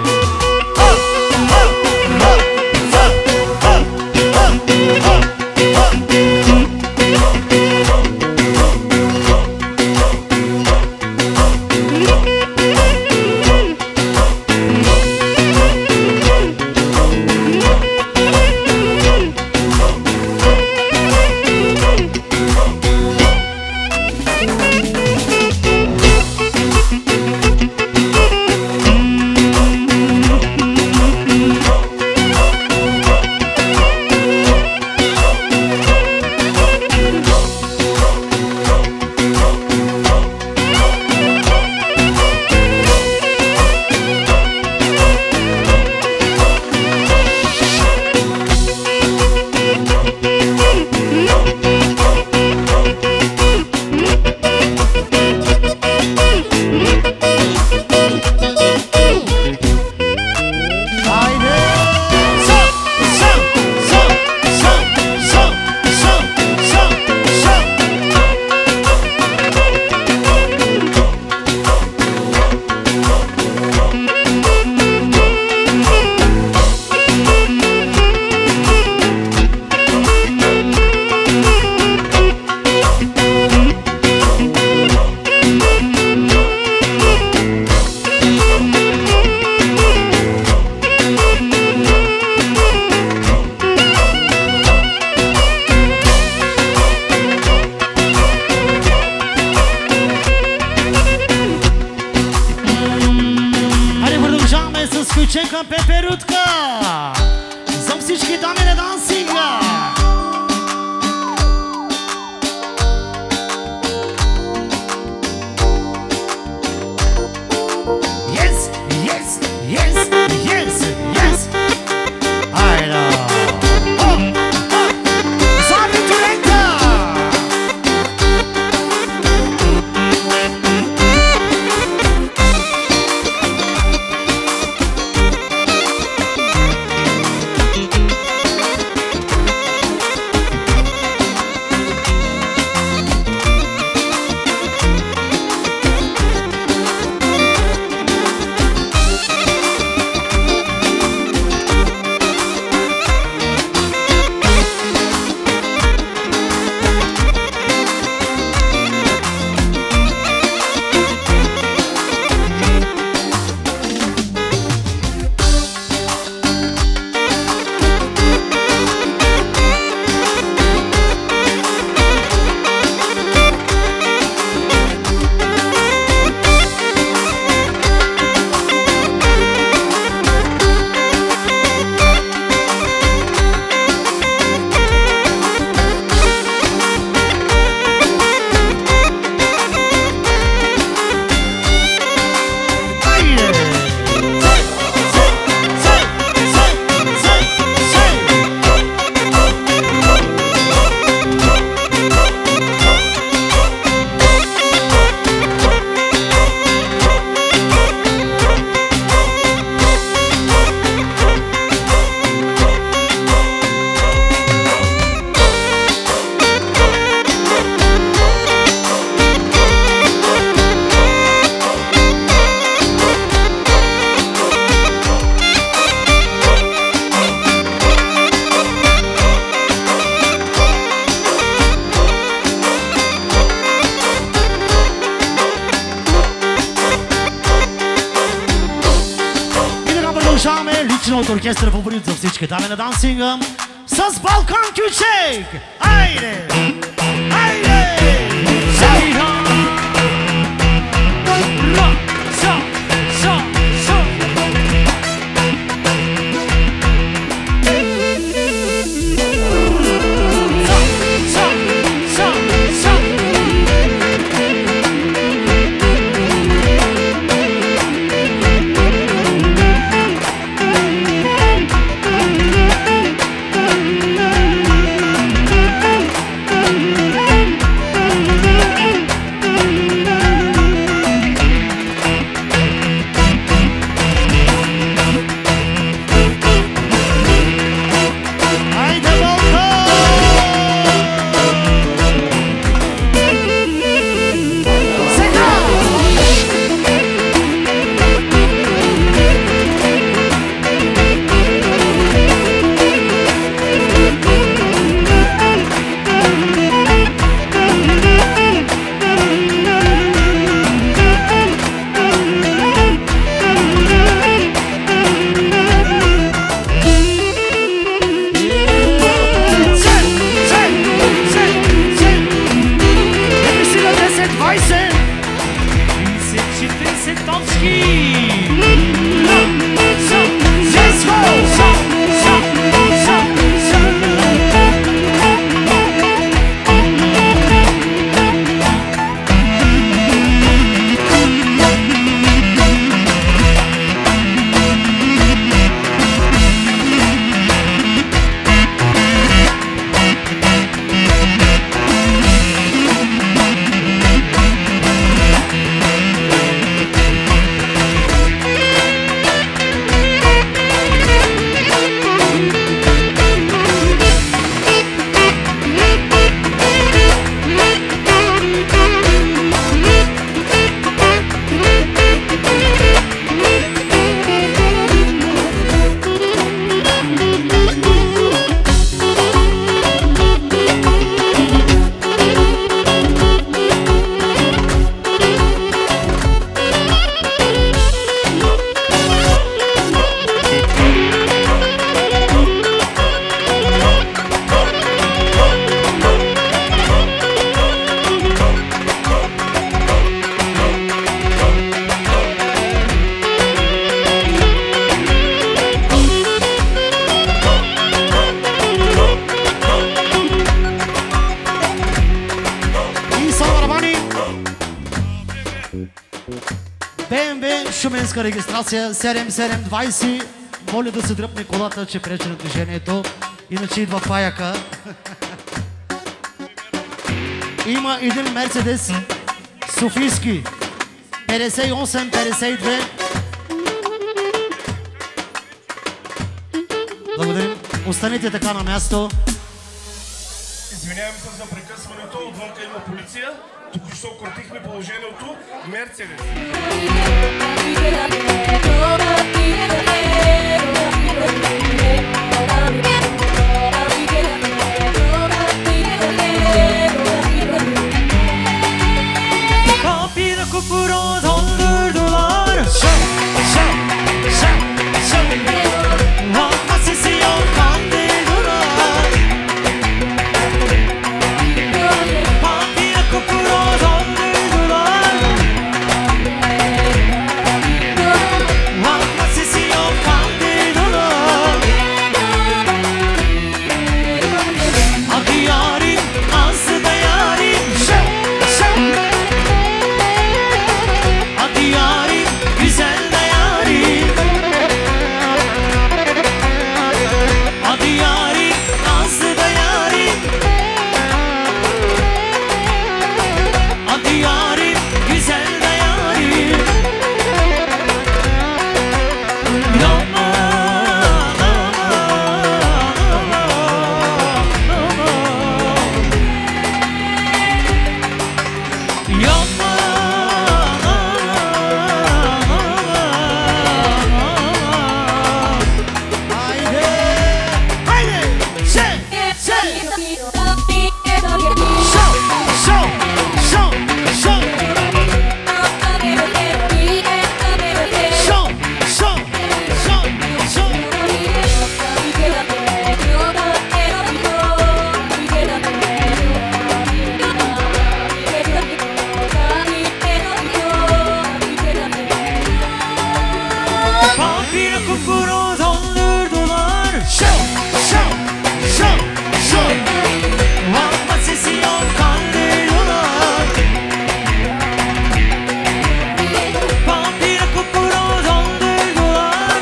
Чекам пеперутка, за всички дами на дансинга. Yes, yes, yes, yes, yes. Айде. Заби туренка. продължаваме лично от оркестъра фаворит за всички дами на дансинга с Балкан Кючек! Айде! Айде! Шуменска регистрация 7720. Моля да се дръпне колата, че пречи на движението. Иначе идва паяка. Има един Мерцедес Софийски 58-52. Благодарим. Останете така на място. Извинявам се за прекъсването, отвънка има полиция. Току-що крутихме положението. Мерцедес. Papir kupuro doldurdular. Vaka sesi yok kandırdılar. Papir kupuro doldurdular. Vampira kukuru dondurdular. Show, show, show, show. Vampa sesi yok kandırdılar. Vampira kukuru dondurdular.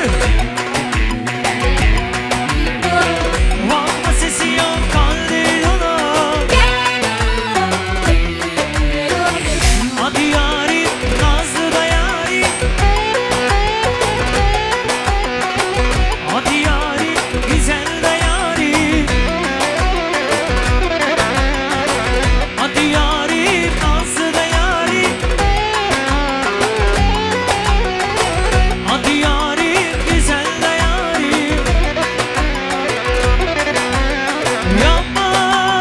Vampa sesi yok kandırdılar. Hadi yarim, nazlı da yarim. Hadi yarim, güzel de yarim. Hadi yarim, nazlı da yarim. Hadi yarim, güzel de yarim. Yapma,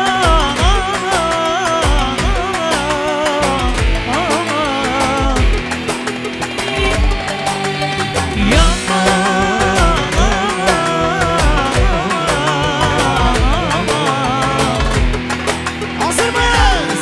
hazır mıyız?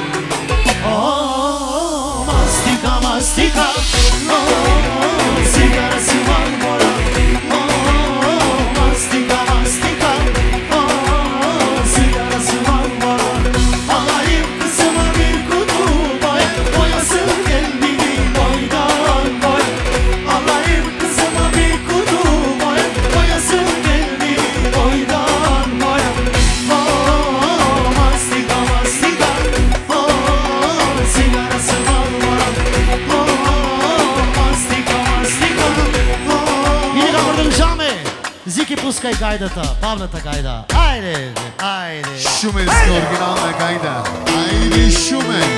Oh, mastika mastika. Oh, sigarası var mora. Oh, mastika mastika. Oh, sigarası var mora. Alayım kızıma bir kutu boy. Boyasın kendini boydan boy. Alayım kızıma bir kutu boy. Boyasın kendini boydan boy. Oh, mastika mastika. Oh, sigarası var mora. Oh, mastika mastika. И да продължаваме. Зики, пускай гайдата, бавната гайда. Айде, айде. Шуменска оригинална гайда. Айде, Шумен.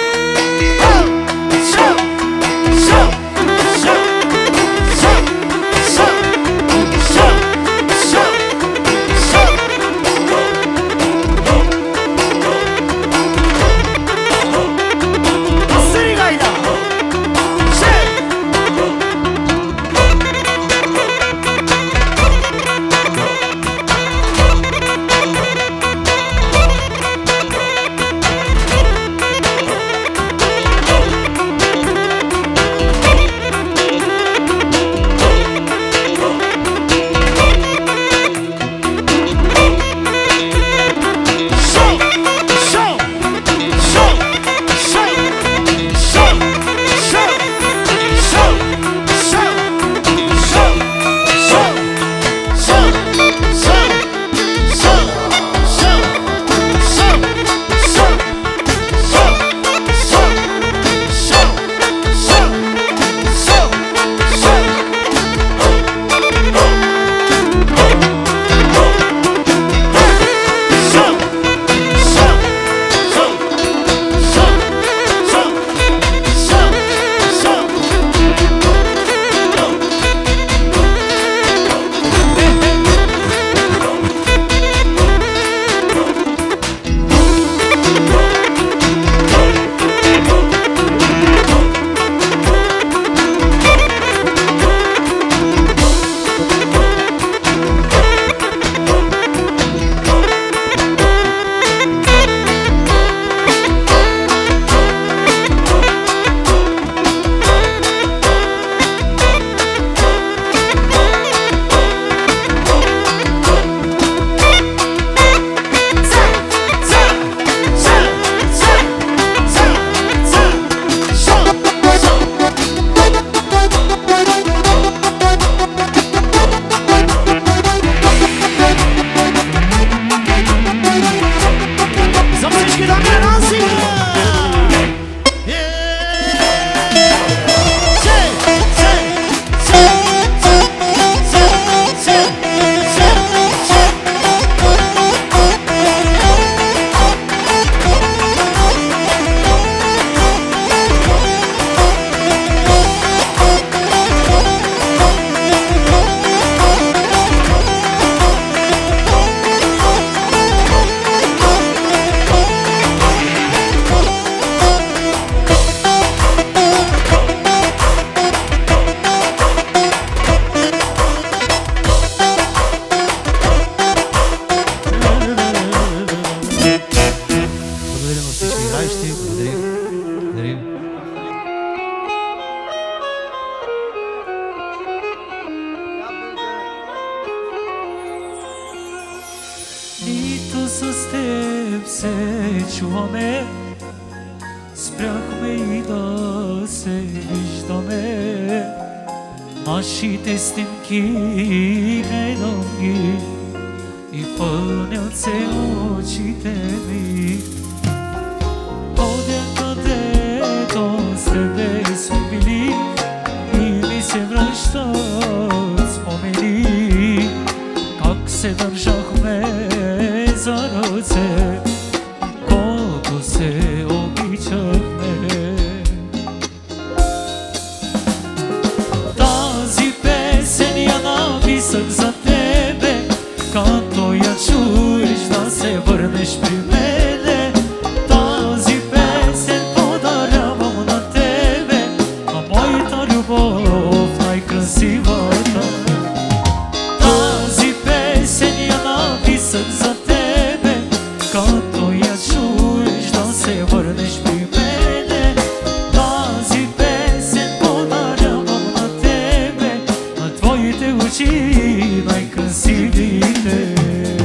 Шоу, шоу, шоу, шоу, шоу, шоу, шоу, шоу. Asri gayda. Şey. се чуваме, спряхме и да се виждаме. Нашите снимки гледам ги и пълнят се очите ми. Ходя където с тебе сме били и ми се връщат спомени, как се държахме за ръце, колко се обичахме. Тази песен я написах за тебе, като я чуеш да се върнеш при мене. Тази песен подарявам на тебе, на моята любов най-красивата. Тази песен я написах за тебе, като я чуеш да се върнеш при мене. Тази песен подарявам на тебе, на твоите очи най-красивите.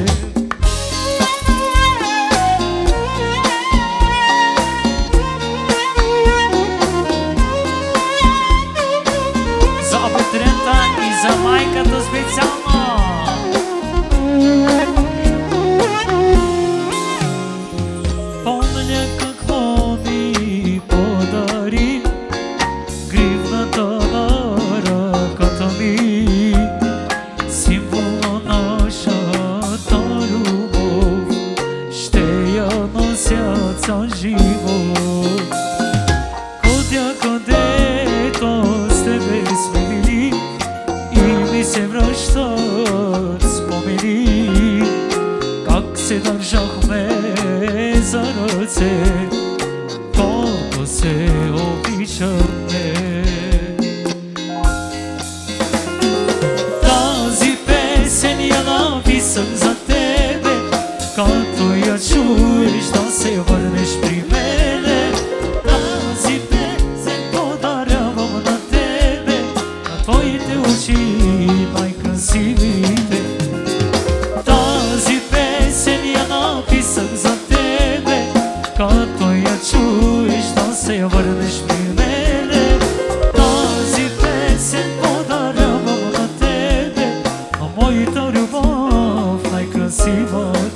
За абитуриента и за майката специално. Помня какво ми подари гривната на ръката ми, символ на нашата любов, ще я нося цял живот. Ходя където с тебе сме били и ми се връщат спомени, как се държахме за ръце, колко се обичахме. Тази песен я написах за тебе, като я чуеш да се върнеш при мене. Тази песен подарявам на тебе, на твоите очи най-красивите. Тази песен я написах за тебе, като я чуеш да се върнеш при мене. Тази песен подарявам на тебе, на моята любов най-красивата.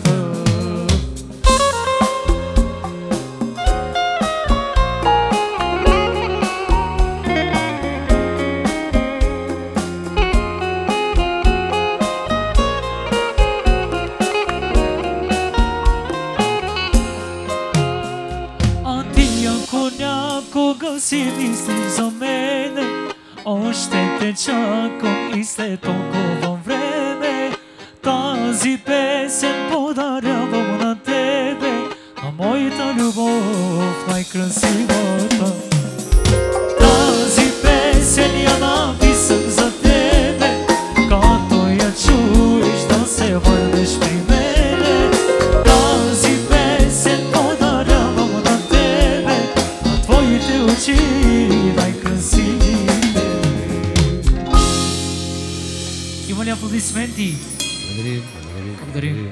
А ти ако някога си мислиш за мене, още те чакам и след толкова време. Тази песен подарявам на тебе, на моята любов най-красивата. Тази песен я написах за тебе, като я чуеш да се върнеш при мене. Тази песен подарявам на тебе, на твоите очи най-красивите. Има ли аплодисменти? Благодарим. Благодарим.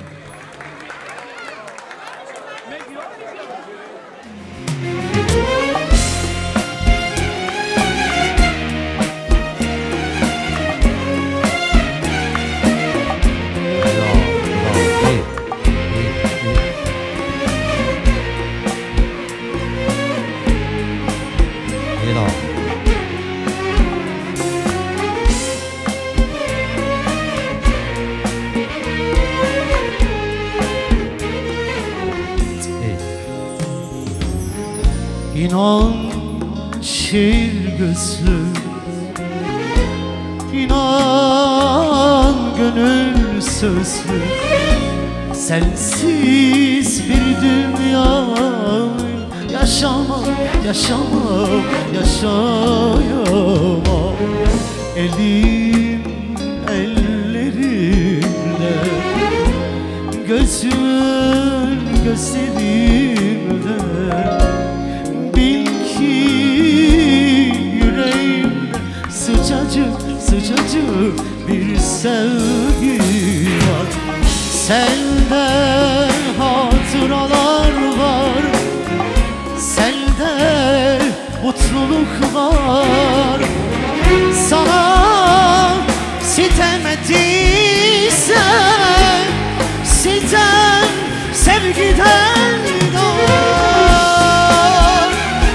İnan şirgüsü, inan gönül sözlü, sensiz bir dünya yaşamam, yaşamam, yaşayamam. Elim ellerimde, gözüm gözlerimde. Bil ki yüreğimde sıcacık sıcacık bir sevgi var. Senden hatıralar var. Sana sitem ettiysem sitem sevgiden doğar.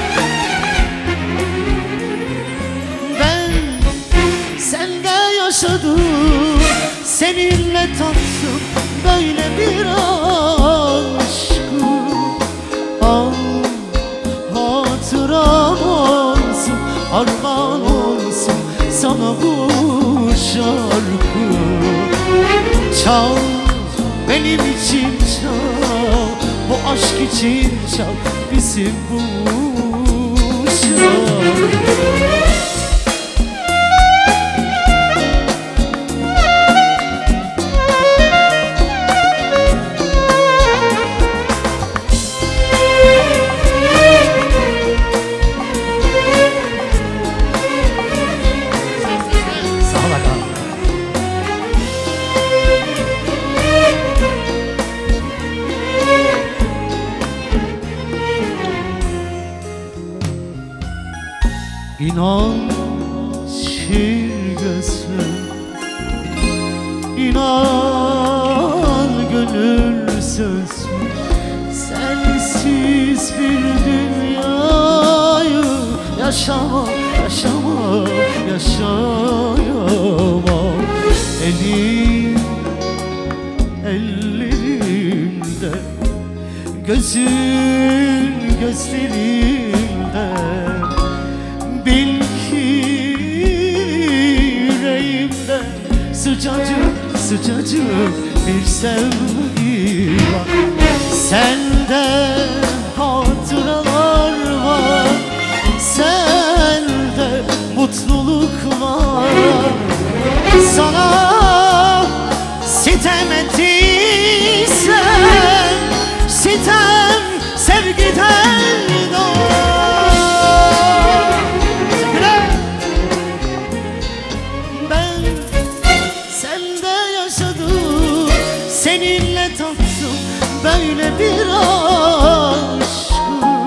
Ben sende yaşadım, seninle tattım böyle bir aşkı. Al hatıram olsun, armağan olsun sana bu şarkı. Çal benim için çal, bu aşk için çal bizim bu şarkı. İnan şirgesi, inan gönül sözü, sensiz bir dünyayı yaşamam, yaşamam, yaşayamam. Elim ellerimde, gözün gözlerimde. Bil ki yüreğimde sıcacık sıcacık bir sevgi var. Sende hatıralar var, sende mutluluk var. Sana sitem ettiysem sitem sevgiden doğar. Seninle tattım böyle bir aşkı.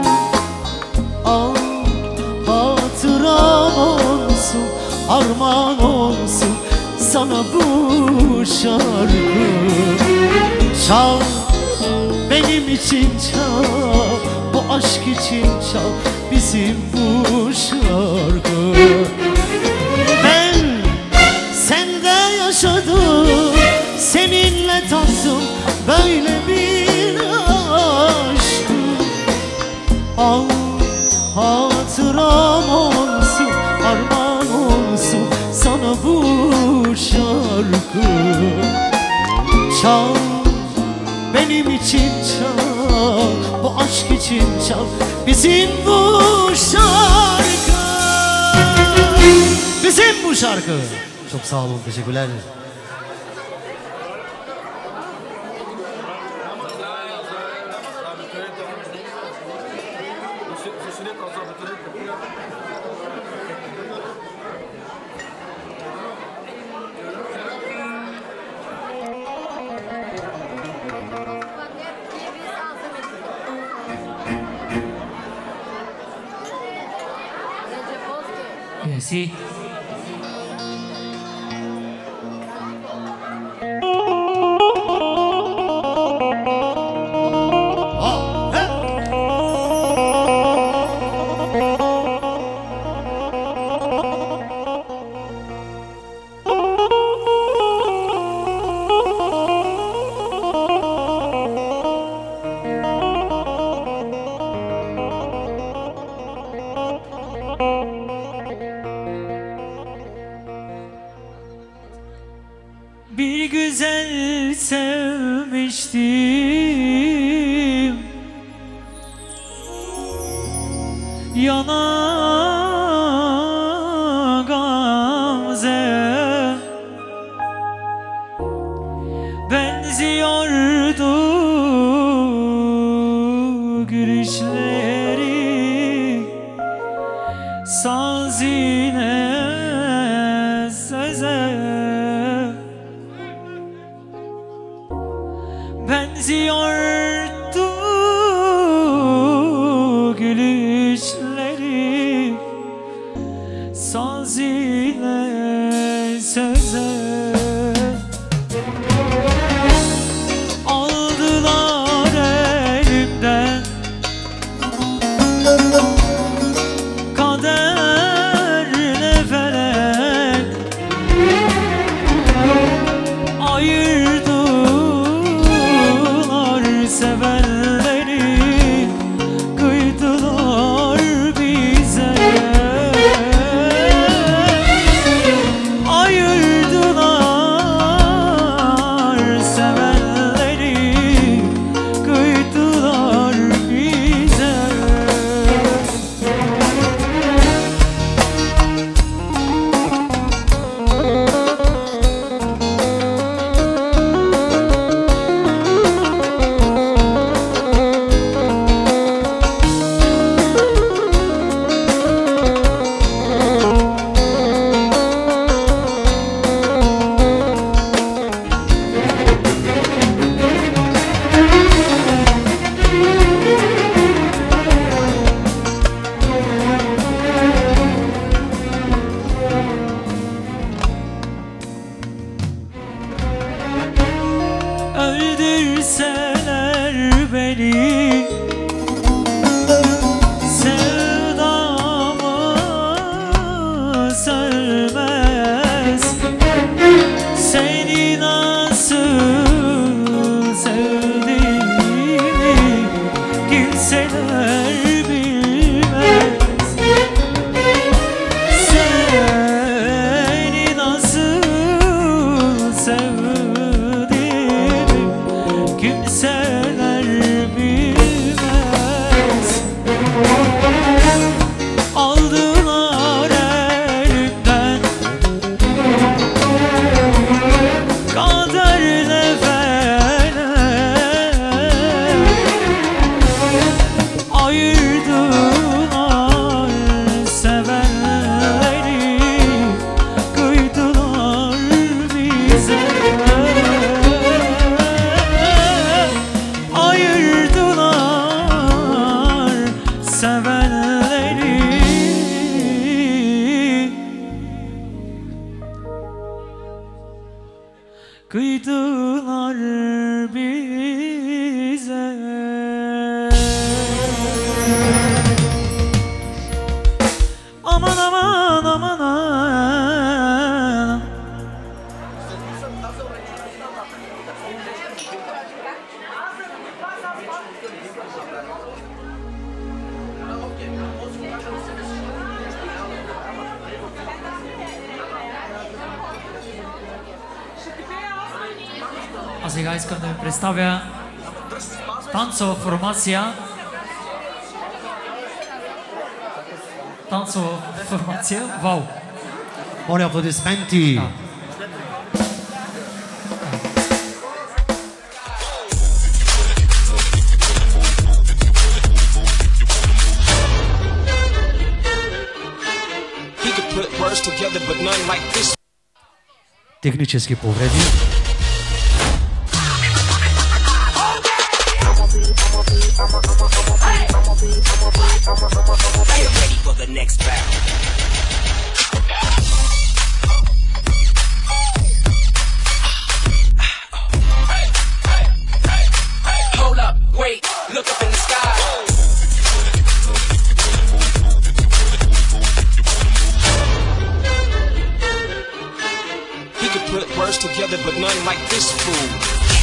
Al hatıram olsun, armağan olsun sana bu şarkı. Çal benim için çal, bu aşk için çal bizim bu şarkı. Ben sende yaşadım, seninle tattım böyle bir aşkı. Al hatıram olsun, armağan olsun sana bu şarkı. Çal benim için çal, bu aşk için çal bizim bu şarkı. Bizim bu şarkı. Çok sağ olun, teşekkürler. Sí. Bir güzel sevmiştim, yana gamze benziyordu gülüşleri, saz yine söze benziyordu gülüşleri, söze. Aldılar elimden kaderle felek, ayırdılar sevenleri, kıydılar bize. Ayırdılar sevenleri, kıydılar bize. Öldürseler beni, sevdamı sönmez. Seni nasıl sevdiğimi kimseler bilmez. Seni nasıl sevdiğimi kimseler bilmez. Aldılar elimden kaderle felek, ayırdılar sevenleri, kıydılar bize. Ayırdılar sevenleri, kıydılar bize. Aman aman aman aman. А сега искам да ви представя танцова формация. Танцова формация Вау. Моля, аплодисменти. Технически повреди. Together, but none like this fool.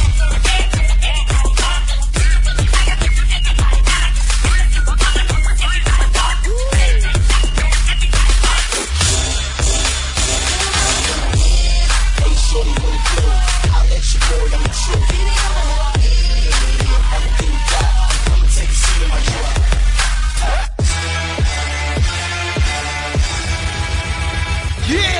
Hey, shorty, what it do? I'll let your boy, I'm the truth. Everything you got, I'ma take a seat in my truck. Yeah!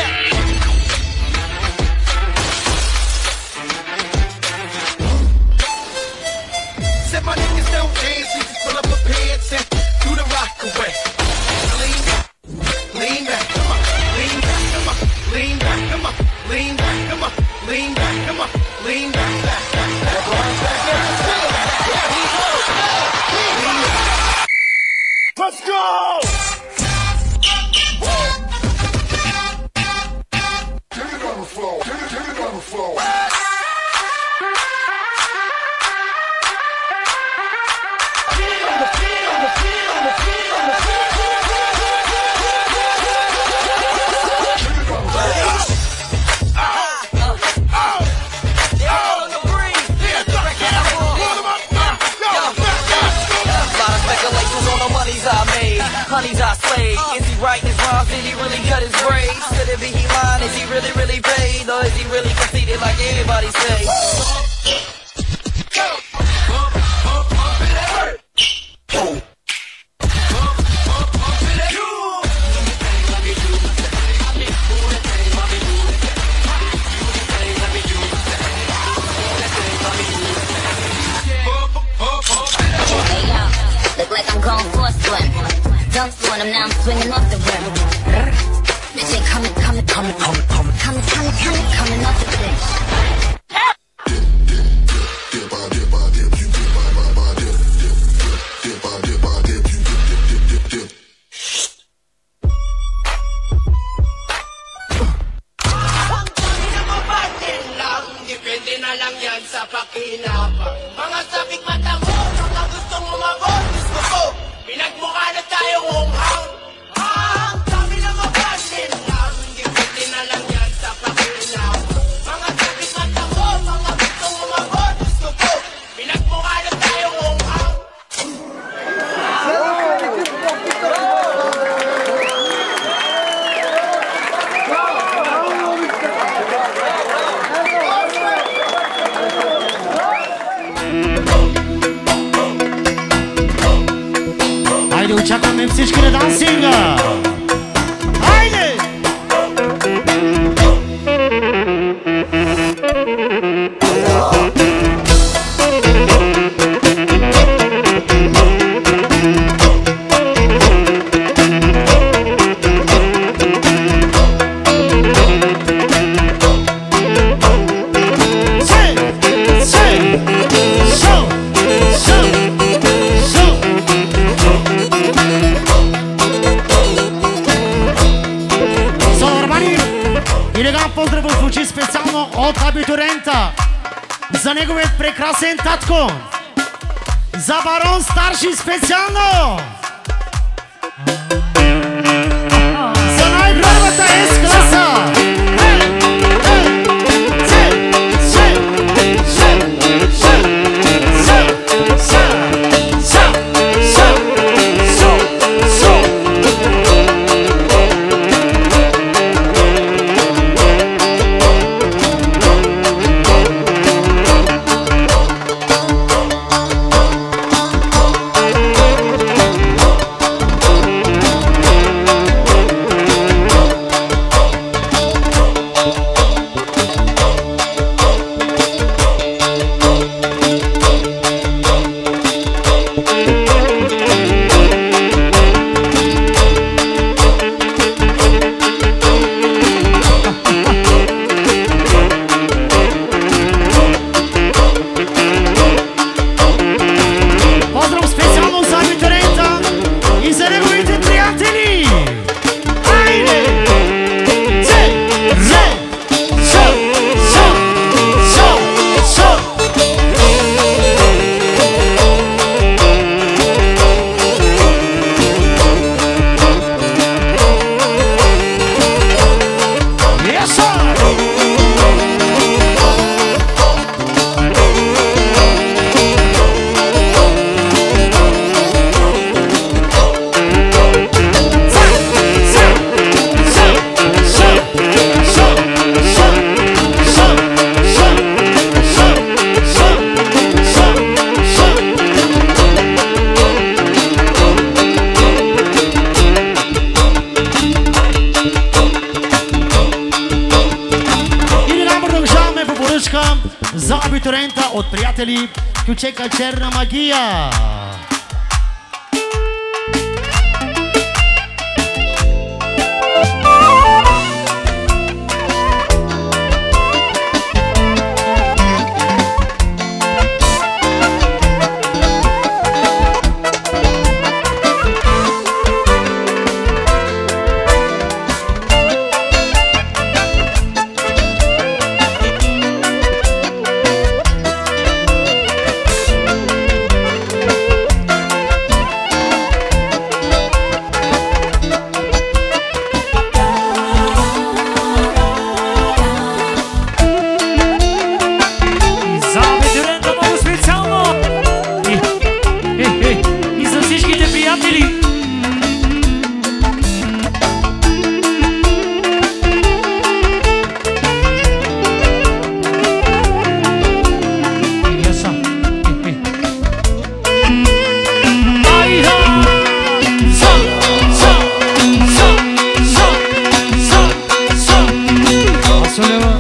My niggas don't dance, we just pull up a pants and do the rock away. Lean back, lean back, come on, lean back, come on, lean back, come on, lean back, come on, lean back, come on, lean back, back, back, back, back. Let's go! floor. Honeys I slayed. Is he writing his rhymes? Did he really cut his braids? Could it be he lying? Is he really paid? Or is he really conceited like everybody say? Look like I'm going for a swim. Dunks on him, now I'm swinging off the rim. Bitch ain't coming off the bench. Depende na lang yan sa pakinabang. Mga sabik mata mo, mga gustong umabot, gusto ko. Pinagmukha na tayo honghang. Ang dami na mapasin lang. Depende na lang yan sa pakinabang. Mga sabik mata mo, mga gustong umabot, gusto ko. Pinagmukha na tayo honghang. Хайде, очакваме всички на дансинга! Хайде! Поздрав звучи специално от абитурента за неговият прекрасен татко, за барон старши специално, за най-първата С-класа. За абитурента от приятели Кючека Черна магия. лева.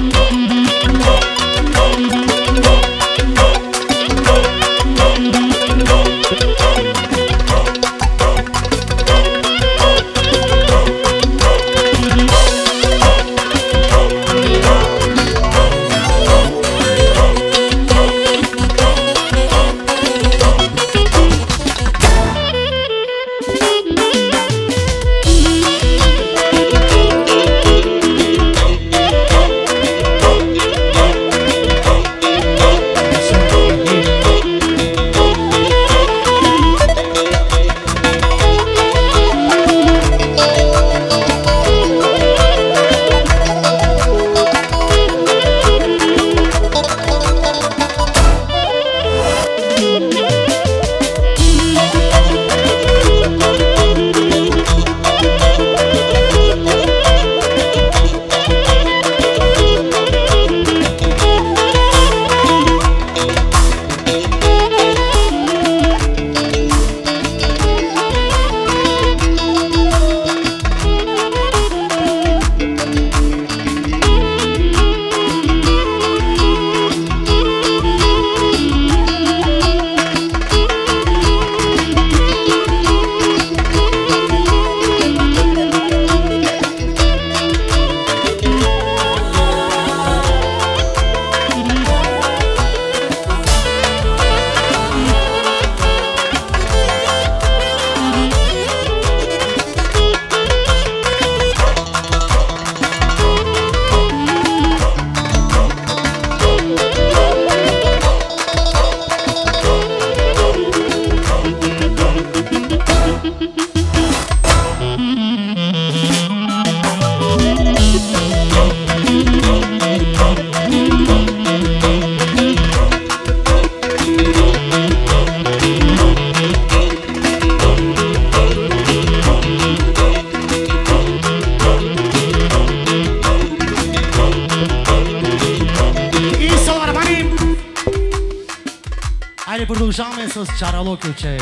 Хайде, продължаваме с чаралокюче.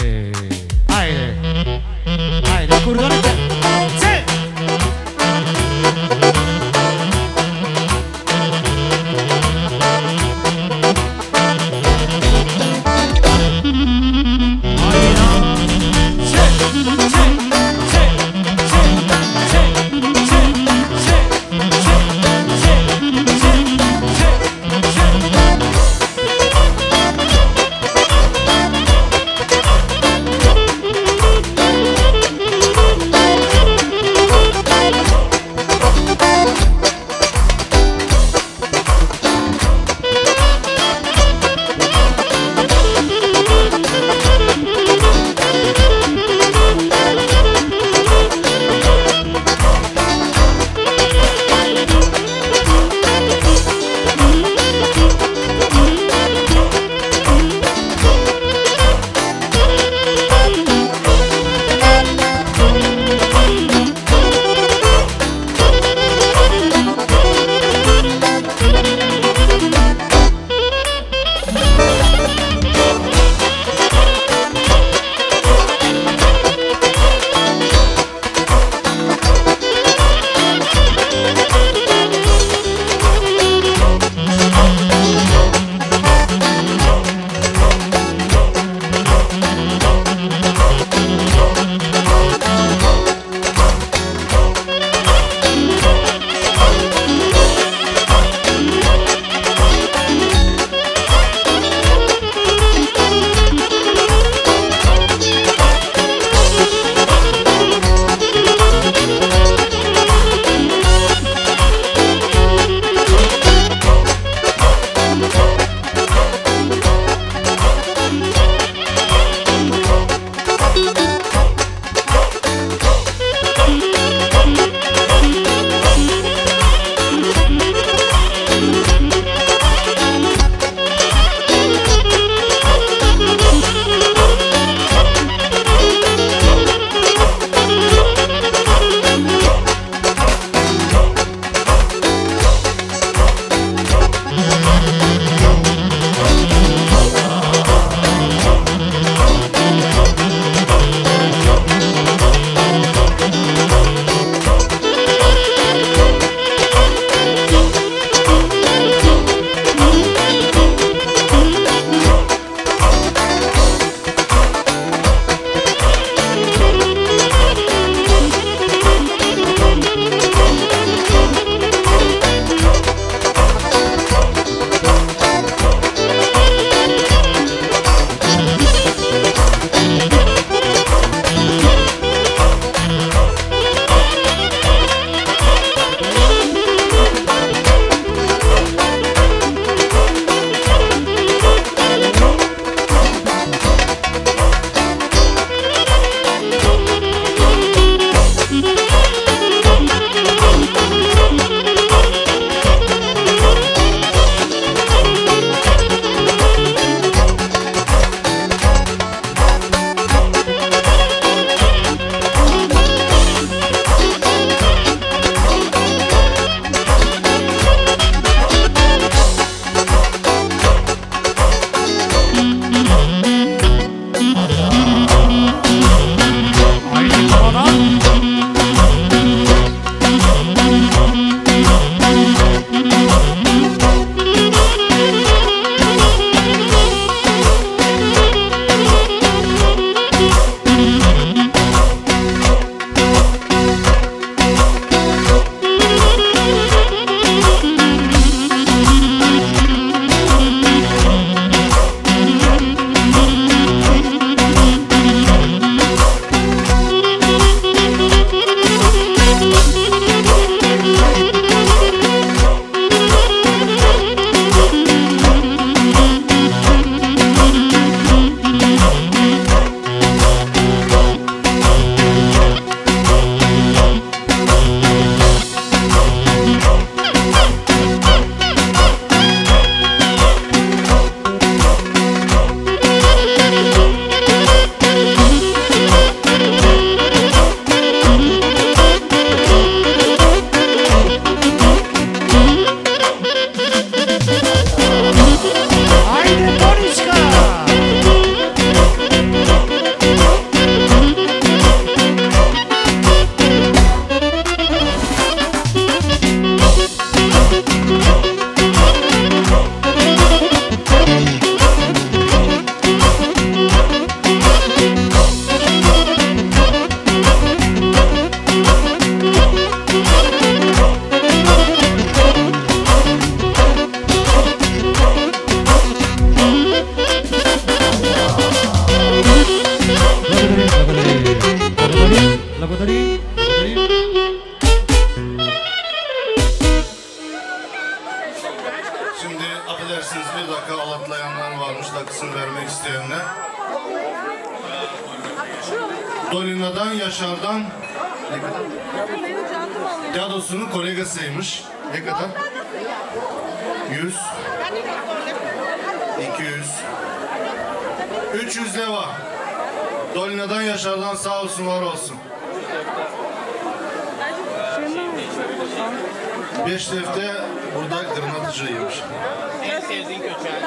Хайде. Хайде, кордоните. Се! Şimdi affedersiniz bir dakika alatlayanlar varmış dakikasını vermek isteyenler. Dolina'dan Yaşar'dan Yadosu'nun kolegasıymış. Ne kadar? 100 200 300 leva. Dolina'dan Yaşar'dan sağ olsun var olsun. 5 defte burada kırmatıcıymış. En sevdiğin köçek.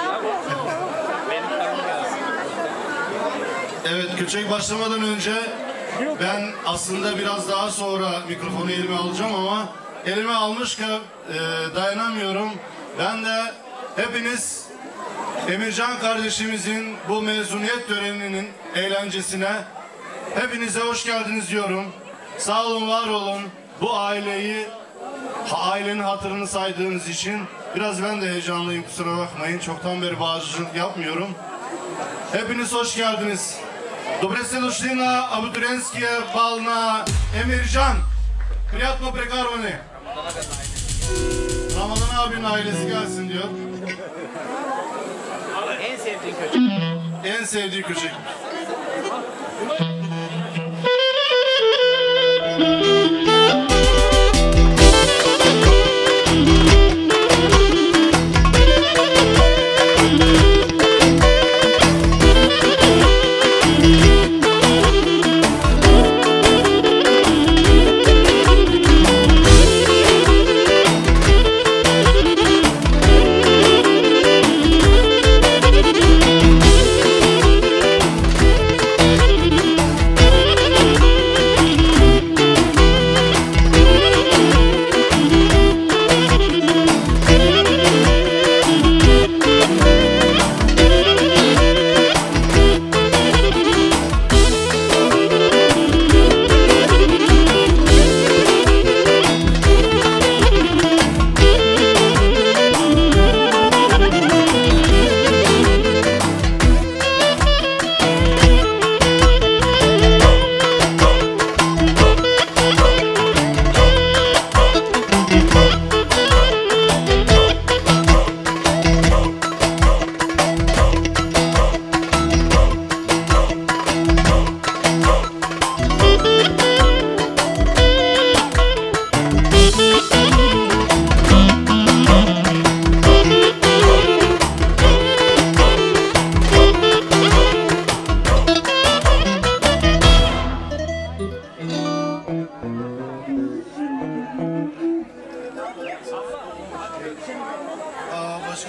Evet, köçek başlamadan önce ben aslında biraz daha sonra mikrofonu elime alacağım ama elime almışken dayanamıyorum. Ben de hepiniz Emircan kardeşimizin bu mezuniyet töreninin eğlencesine hepinize hoş geldiniz diyorum. Sağ olun, var olun. Bu ailenin hatırını saydığınız için biraz ben de heyecanlıyım, kusura bakmayın. Çoktan beri bağcılık yapmıyorum. Hepiniz hoş geldiniz. Добре дошли на абитуриентския бал на Емирджан. Приятно прекарване. Ramazan abinin ailesi gelsin diyor. En sevdiğin köçek. En sevdiği köçek. Başka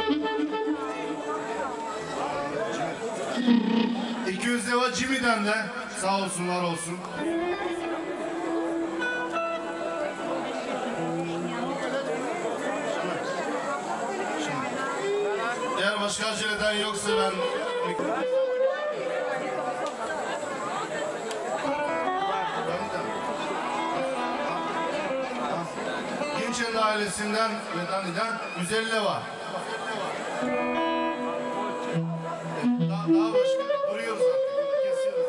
200 leva Jimmy'den de sağ olsunlar olsun. Eğer başka aceleden yoksa ben Gençendi ailesinden ve Dani'den 150 leva. Daha başka duruyoruz artık. Kesiyoruz.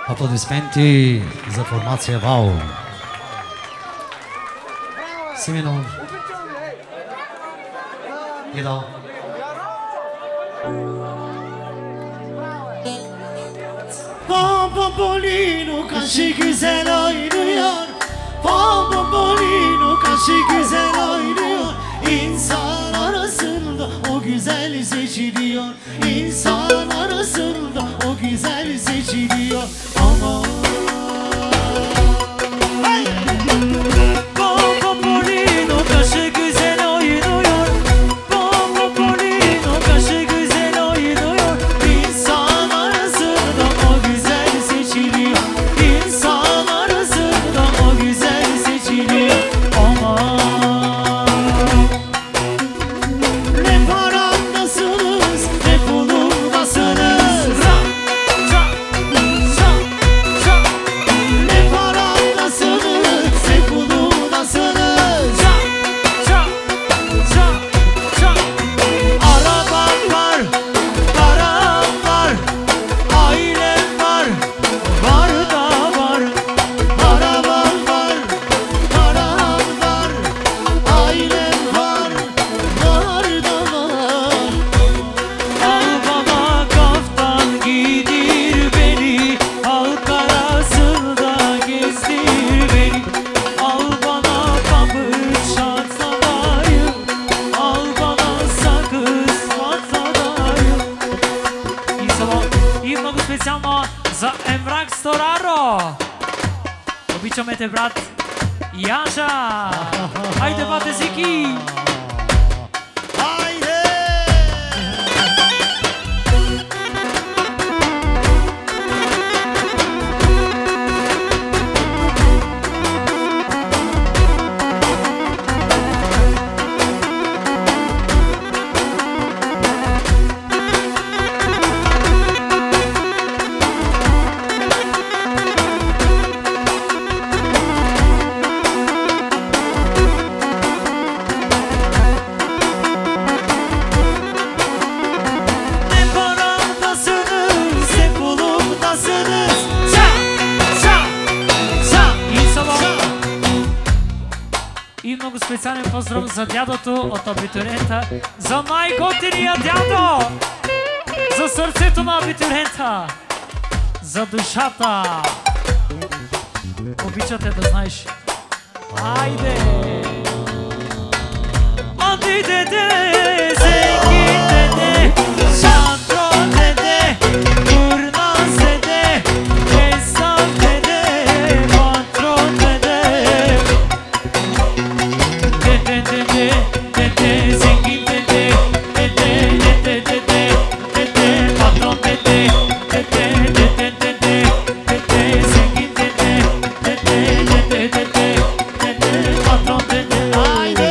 Аплодисменти за формация ВАУ. Симено. Идо. Bambolino kaşı güzel oynuyor. Bambolino kaşı güzel oynuyor. İnsan arasında o güzel seçiliyor. İnsan arasında o güzel seçiliyor. Aman. Bambolino kaşı güzel oynuyor. Bambolino kaşı güzel oynuyor. İnsan arasında o güzel seçiliyor. İnsan arasında o güzel seçiliyor. Aman. Ne paramdasınız ne pulumdasınız. Ne paramdasınız ne pulumdasınız. Arabam var, param var, ailem var, var da var. Arabam var, param var, ailem var, var da var. Al bana kaftan giydir beni, halk arasında gezdir beni. Al bana pabuç şartladayım, al bana sakız matladayım. И много специално за Емрак Стораро. Обичаме те, брат Яша. Хайде, бате Зики. Ne paramdasınız ne pulumdasınız. И много специален поздрав за дядото от абитуриента, за най-готиния дядо, за сърцето на абитуриента, за душата. Обичате да знаеш. Айде! Ади деде, зеки деде, Сандро деде, Курнас деде, Естав деде, Патрон деде. Dede dede dede zengin dede dede dede dede dede patron dede dede dede dede dede zengin dede dede dede dede dede patron dede. Haydi.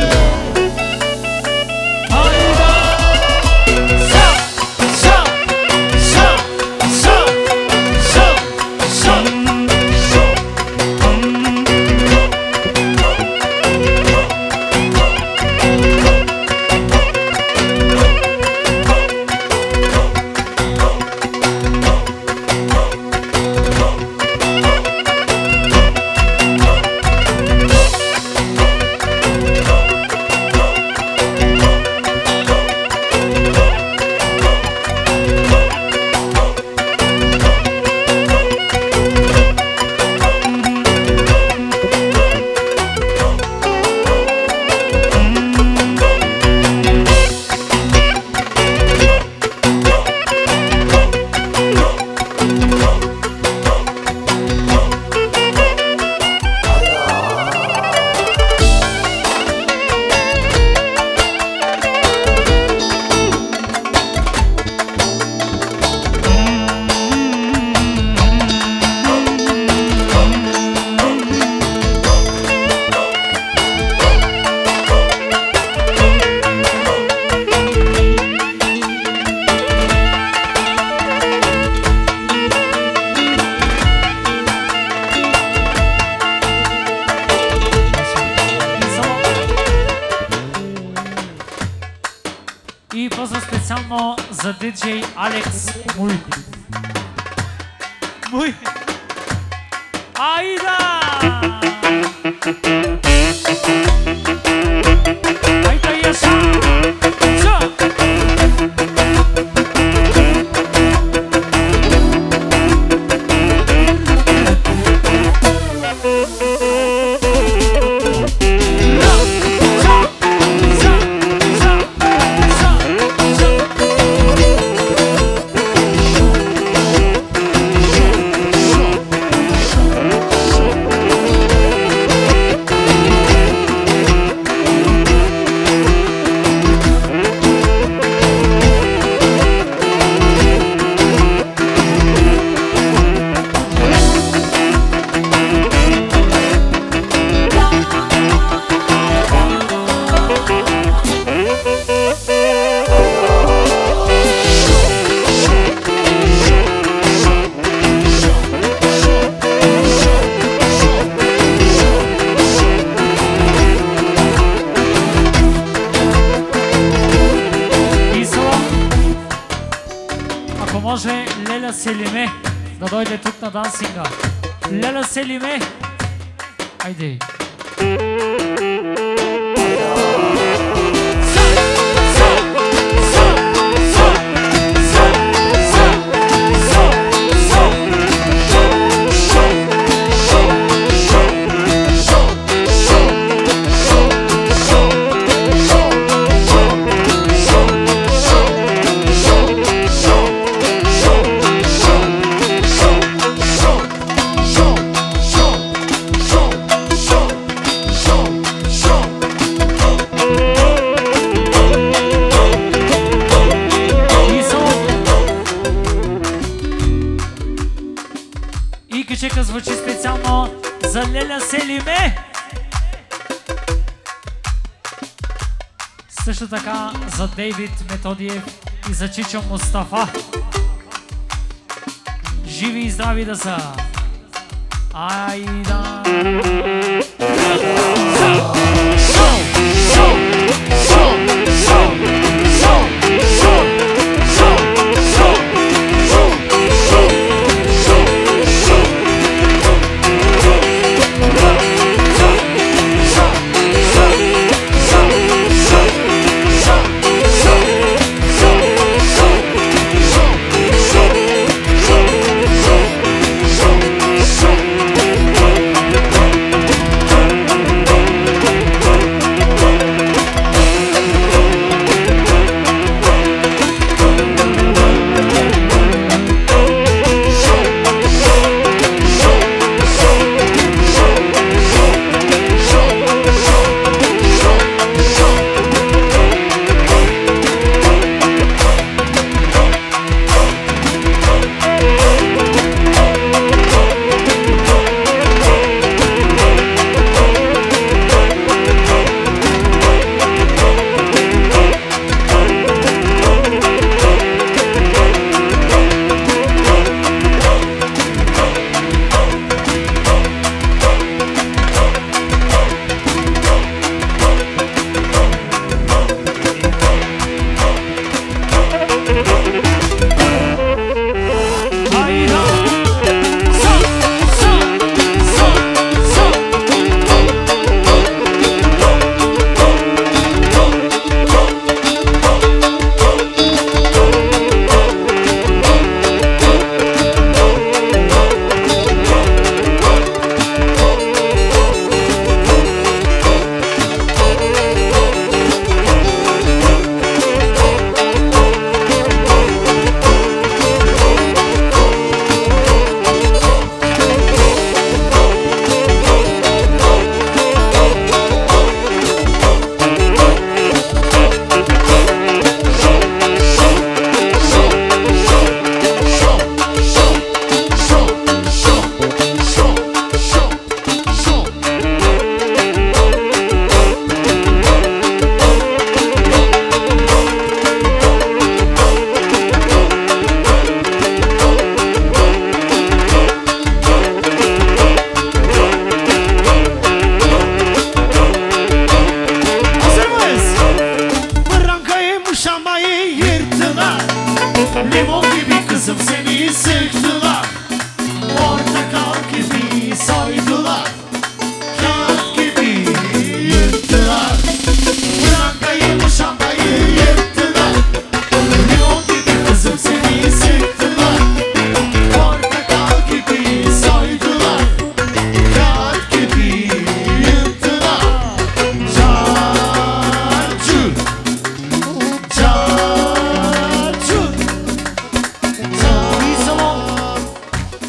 Haydi. Şa şa şa şa şa şa. И поздрав специално за диджей Алекс Муй. Muy. Aida. Ahí está Yasha. Селиме да дойде тук на дансинга. Леля Селиме. Айде. Кичека звучи специално за Леля Селиме. Също така за Дейвид Методиев и за Чичо Мустафа. Живи и здрави да са! Айда!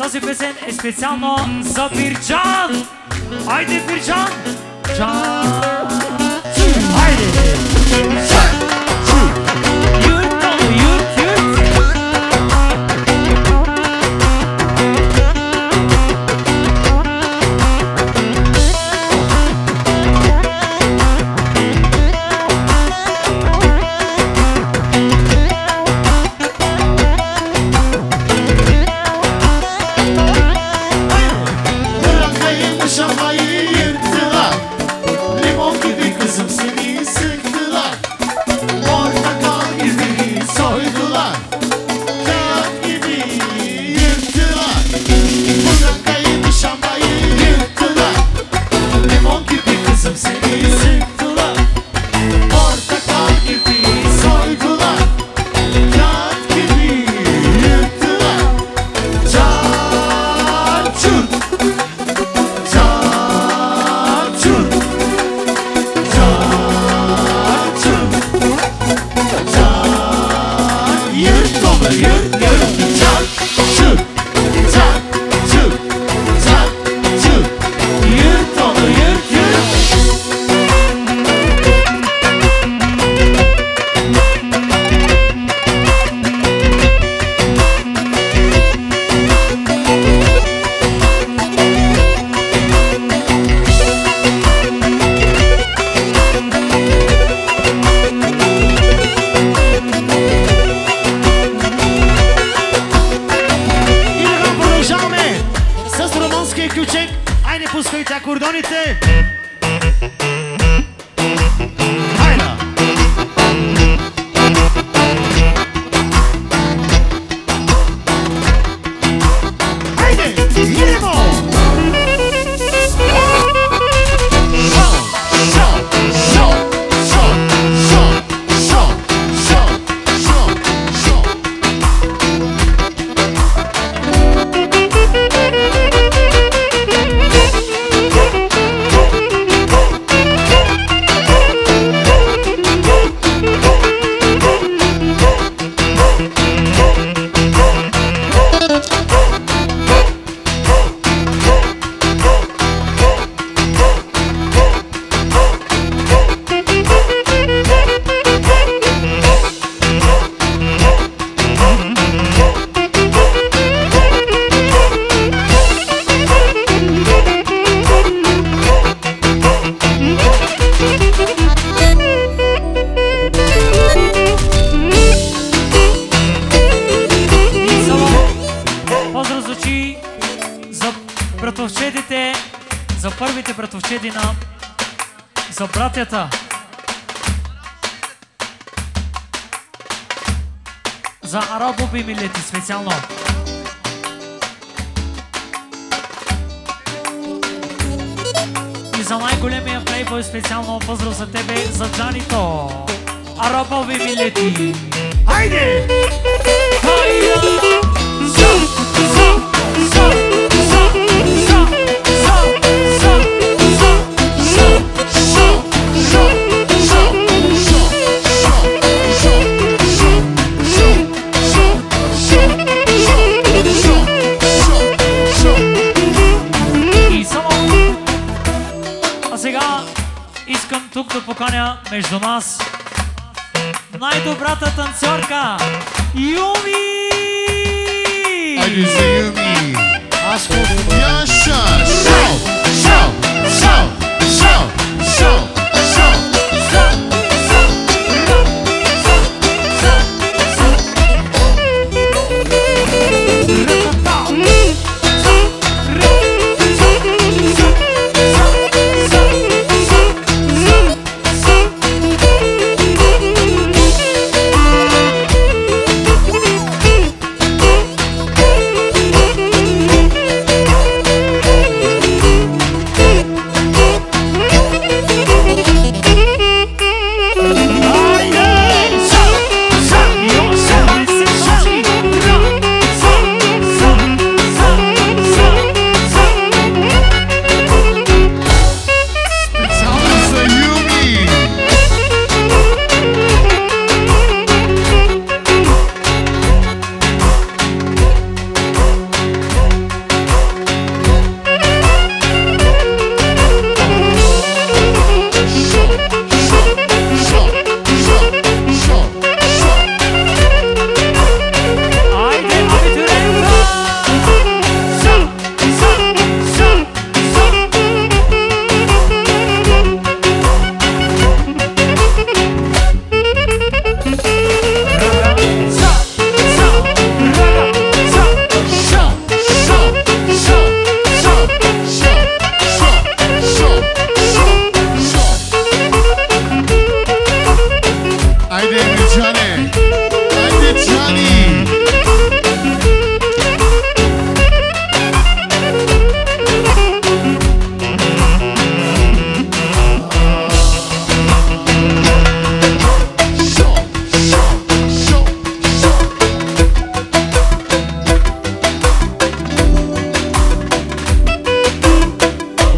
Тази песен е специално за Бирджан! Айде, Бирджан! Джан! Айде! За братята, за арабоби милети специално. И за най-големия плейбой специално поздрав за тебе, за Джанито. Арабоби милети. Хайде! Хайде! Тук да поканя между нас най-добрата танцорка Юми! Айде за Юми! Аз Яша! Шоу! Шоу! Шоу! Шоу! Шоу!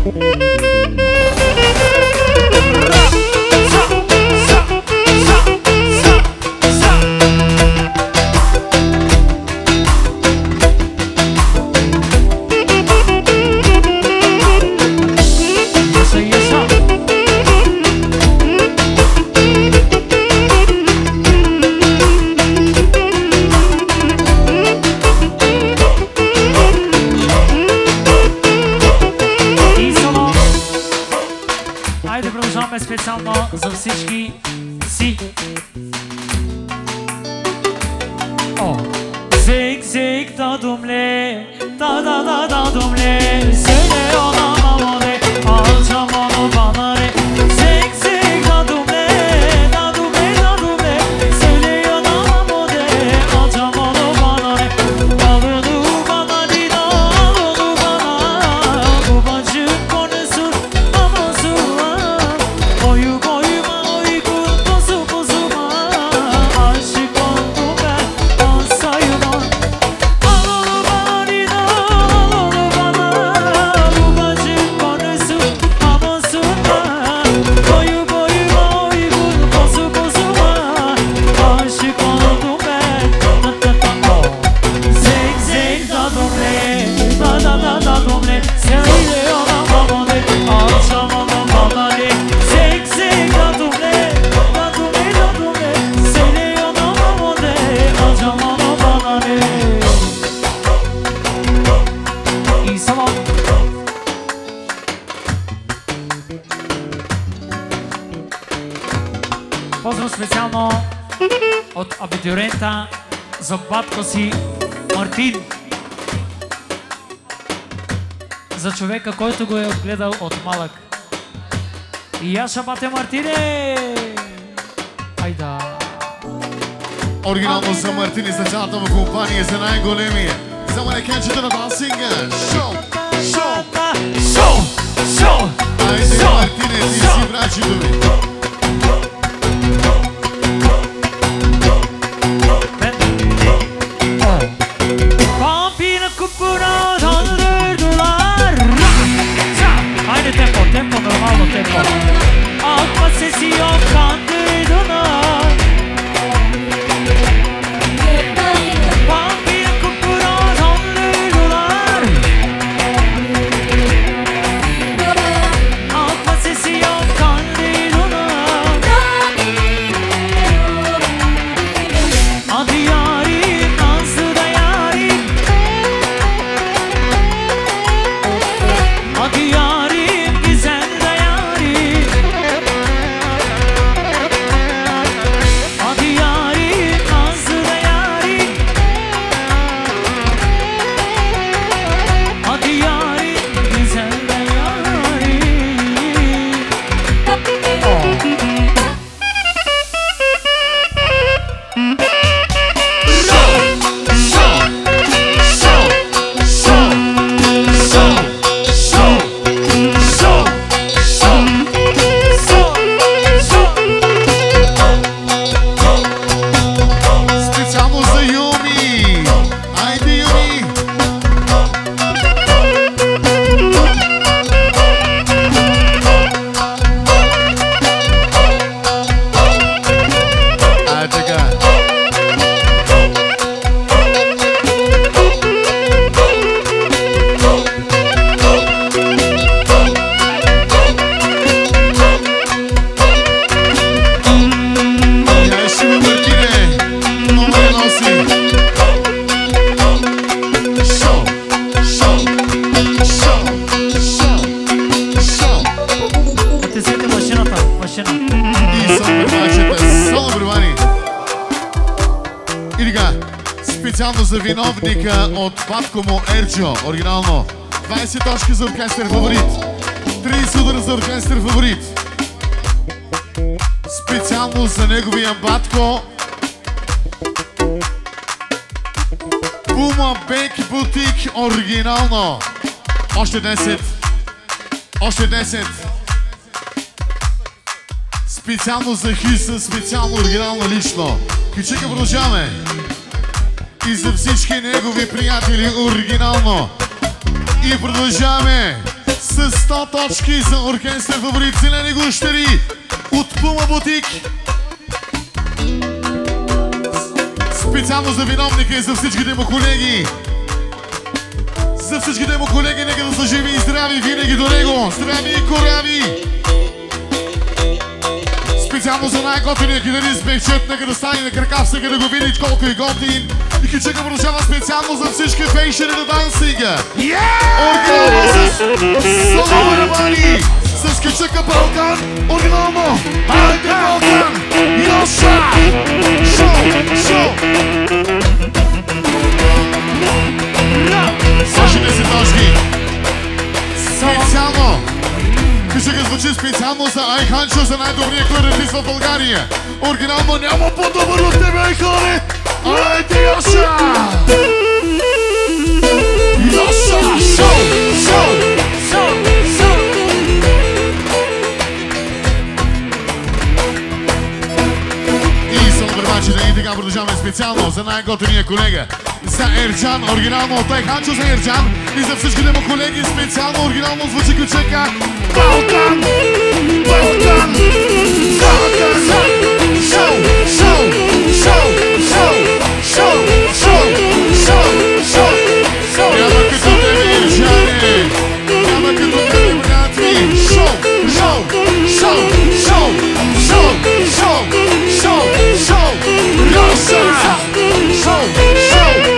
Специално за всички си. Зик, зик, да думле, да думле, селе она мамоне, алчамоно банаре. Зик, зик, да думле, селе она мамоне, алчамоно банаре. Alunu bana dida, alunu bana, bu bacık konusur, amasua. Oyu boyuma uygun bozu bozuma, aşık oldum ben ansayıma. Alunu bana dida, alunu bana, bu bacık konusur, amasua. Oyu boyuma uygun bozu bozuma, aşık oldum ben. Zek zek da domle, da domle, söyle ona mamone, akşam ona mamone. Zek zek da domle, söyle ona mamone, akşam ona mamone. İyi sabah. Поздрав специално от абитурента за батко си Мартин. За човека, който го е отгледал от малък. И Яша бате Мартине! Айда! Оригинално за Мартин и за цялата му компания, за най-големия, за манекенчето на дансинга. Шоу! Шоу! Шоу! Шоу! Айде, Мартине, ти си брачето ми. Pampina kupura $100. Ajde tempo, normalno tempo. Alfa sesijom kandiduna. Pampina kupura $100. Alfa sesijom kandiduna. Adi yarim, nasıl da yarim. Adi yarim, güzel de yarim. Adi yarim, nasıl da yarim. Adi yarim, güzel de yarim. Специално за Юми! Айде, Юми! А, така. Я ще ме Мартине, номер носи. Шоу, шоу, шоу, шоу, шоу. Отесете машината, машина. И са превачите, само превани. И така, специално за виновника от Батко му Ерджо, оригинално. 20 точки за оркестър фаворит. 30 удара за оркестър фаворит. Специално за неговия Батко. Puma Bake Boutique оригинално. Още 10. Още 10. Специално за Хиса, специално оригинално лично. Кичека, продължаваме. И за всички негови приятели оригинално. И продължаваме с 100 точки за оркестър фаворит Зелени гущери от Пума Бутик. Специално за виновника и за всичките му колеги. За всичките му колеги, нека да са живи и здрави винаги до него. Здрави и корави! Специално за най-готиния китарист Бехчет, нека да стане на крака всеки да го види колко е готин. И кичека продължава специално за всички фейшери на дансинга. Оригинално с соло барабани, с кичека Балкан, оригинално, хайде Балкан, Йоша! Шоу! Същите си точки. Специално. Кичека звучи специално за Айханчо, за най-добрия кларинист в България. Оригинално няма по-добър от тебе, Айхане! Айде, Йоша! Йоша! Шоу! И самопребачите и така продължаваме специално за най-готиния колега. За Ерджан, оригинално от Айханчо за Ерджан и за всичките му колеги специално оригинално звучи кючека Балкан! Балкан! Балкан! Шоу! Шоу! Шоу! Шоу! Шоу! Шоу! Няма като тебе, Ерджане! Няма като тебе, брат ми! Шоу! Шоу! Шоу! Шоу! Шоу! Шоу! Шоу! Шоу! Йоша! Шоу! Шоу!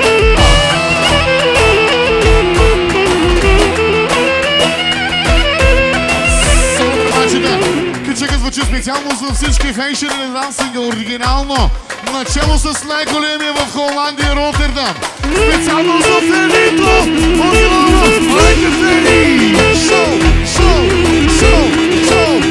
Кичека звучи специално за всички фейшери на дансинга, оригинално, начало с най-големия в Холандия, Роттердам. Специално за Ферито, оригинално, айде Фери! Шоу, шоу, шоу, шоу!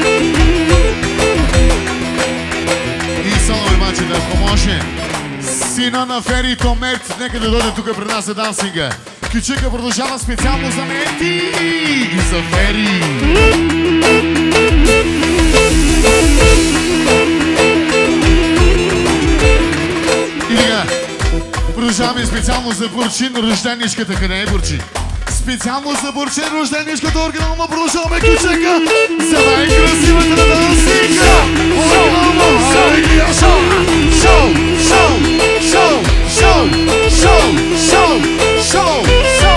И само внимачите, ако може, сина на Ферито, Мерт, нека да дойде тук при нас за дансинга. Кичека продължава специално за Мерти и за Фери. И така, продължаваме специално за Бурчин, рожденичката. Къде е Бурчин? Специално за Бурчин, рожденичката, оригинално продължаваме Кичека за най-красивата на дансинга. Оригинално, Айдия Шоу! Шоу! Шоу! Шоу! Шоу! Шоу! Шоу! Шоу!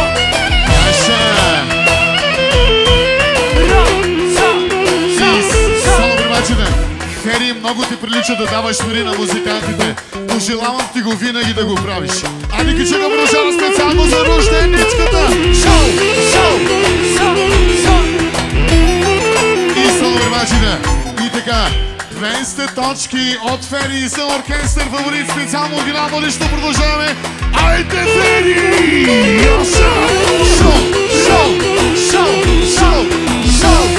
Фери, много ти прилича да даваш пари на музикантите. Пожелавам ти го винаги да го правиш. Айде Кичека продължава специално за рожденичката. Шоу! Шоу! Шоу! И салвербачите. И така, 200 точки от Фери за оркестър фаворит. Специално оригинално лично продължаваме. Айде Фери! Йоша! Шоу! Шоу! Шоу! Шоу! Шоу!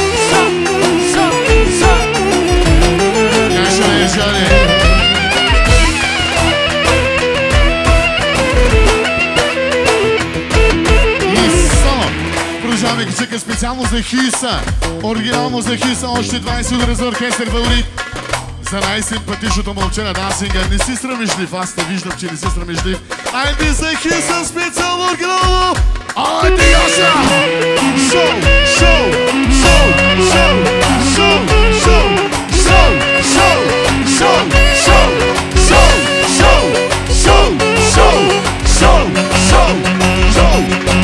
Продължаваме Кичека специално за Хиса. Оригинално за Хиса, още 20 удара за оркестър фаворит. За най-симпатичното момче на дансинга. Не си срамежлив, аз те виждам, че не си срамежлив. Айде за Хиса специално оригинално. Айде Йоша! Шоу! Шоу! Шоу! Шоу! Шоу! Шоу! Шоу! Шоу! Шоу! Шоу! Шоу! Шоу! Шоу! Шоу! Шоу! Шоу!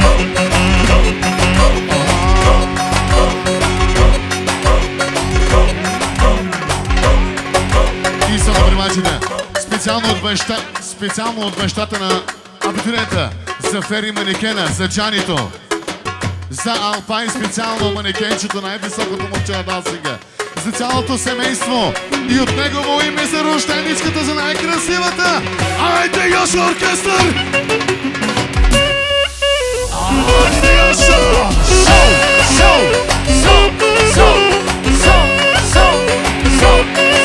И само примачите, специално от бащата на абитурента, за Фери манекена, за Джанито, за Алпай специално манекенчето, най-високото момче на дансинга, за цялото семейство и от негово име за рожденичката, за най-красивата. Айде Йоша оркестър! Айде Йоша! Шоу! Шоу! Шоу! Шоу! Шоу! Шоу! Шоу!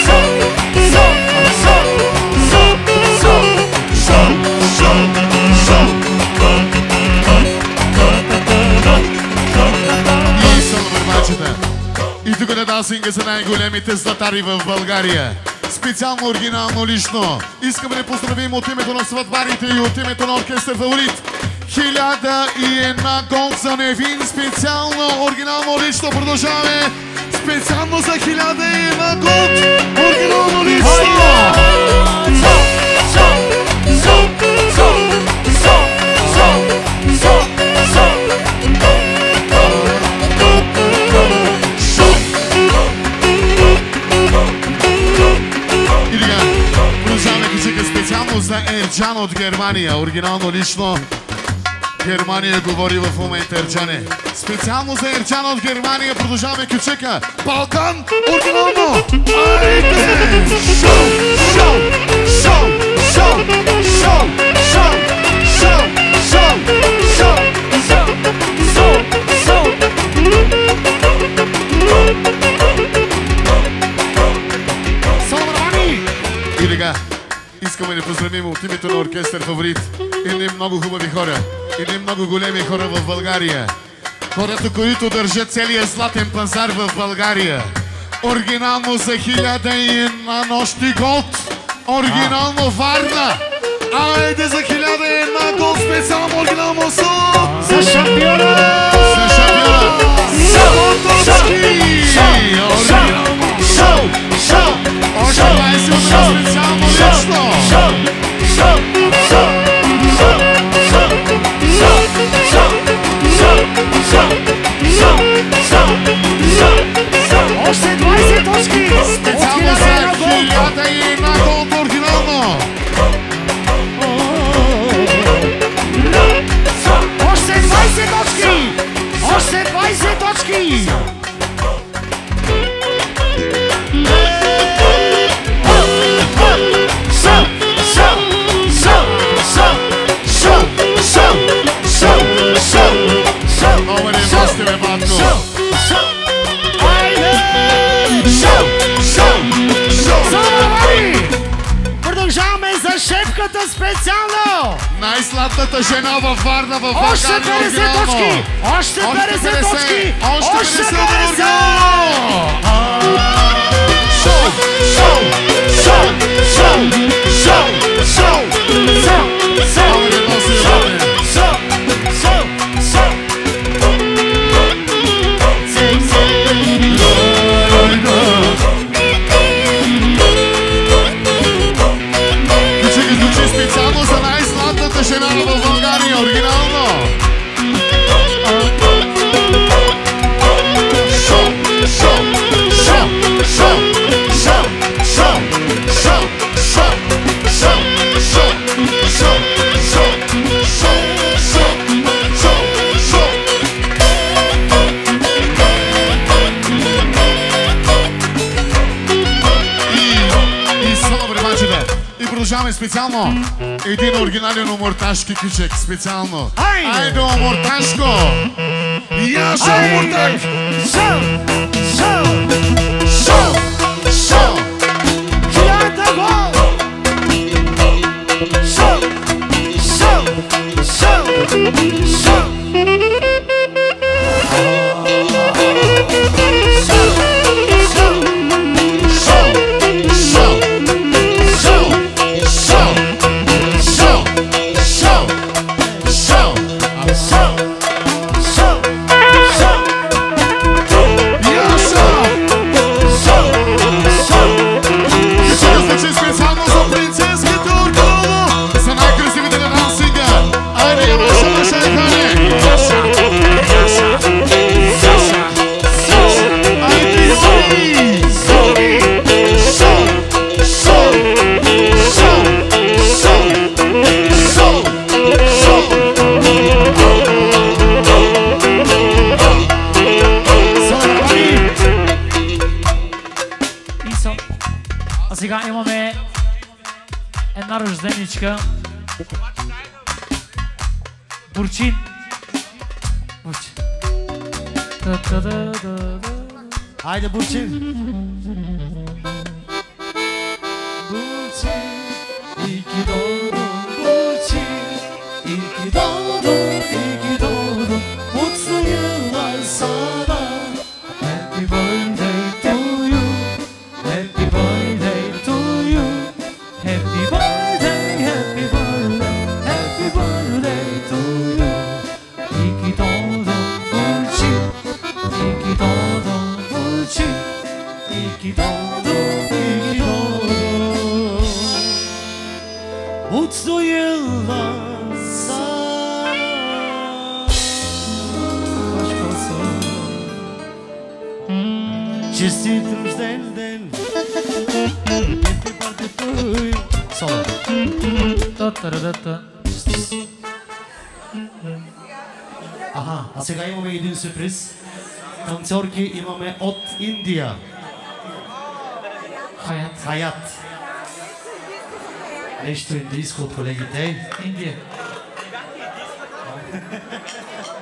И тук на дансинга са най-големите златари в България. Специално, оригинално, лично. Искаме да поздравим от името на сватбарите и от името на оркестър фаворит 1001 гол за Невин. Специално, оригинално лично продължаваме. Специално за 1001 гол. Оригинално лично. Специално за Ерджан от Германия. Оригинално лично Германия говори в момента Ерджане. Специално за Ерджан от Германия продължаваме кючека. Балкан, оригинално! Айде! Шоу! Шоу! Шоу! Шоу! Шоу! Шоу! Шоу! Шоу! Шоу! Шоу! Шоу! Соломани! И сега искаме да поздравим от името на оркестър Фаворит едни много хубави хора, едни много големи хора в България. Хората, които държат целия златен пазар в България. Оригинално за 1001 нощи голд. Оригинално Варна. Айде за 1001 голд специално оригинално за шампиона! За шампиона! Саботовски! Оригинално! Шоу! Шоу! Още 20 от специално лично! Шоу! Шоу! Шоу! Шоу! Шоу! Шоу! Шоу! Шоу! Шоу! Шоу! Шоу! Шоу! Още 20 точки! Специално за 1001 голд оригинално! Още 20 точки! Още 20 точки! Продължаваме за шефката специално! Най-сладната жена във Варна, във България. Още 50 точки! Още 50 точки! Още 50! Шоу! Шоу! Шоу! Шоу! Шоу! Шоу! Шоу! Специално за най-сладната жена в България, оригинално! Шоу! Шоу! Шоу! Шоу! Шоу! Шоу! Шоу! Шоу! Шоу! Шоу! Шоу! Шоу! Шоу! И само времачета. И продължаваме специално един оригинален оморташки кючек, специално. Айде оморташко! Яша омортак! Шоу! Шоу! Шоу! Шоу! Хилядата гол! Шоу! Шоу! Шоу! Шоу! Сега имаме една рожденичка. Бурчин. Бурчин. Айде, Бурчин. Бурчин, икидоро, Бурчин, икидоро, икидоро, отстояла сада. Happy birthday to you, happy birthday to you, happy birthday, happy birthday, happy birthday to you. iki doğdu. Mutlu yıllar sana. Aşk olsun. Çizdirdim zelden. Solo. Аха, а сега имаме един сюрприз. Танцорки имаме от Индия. Хаят. Нещо индийско от колегите. Индия.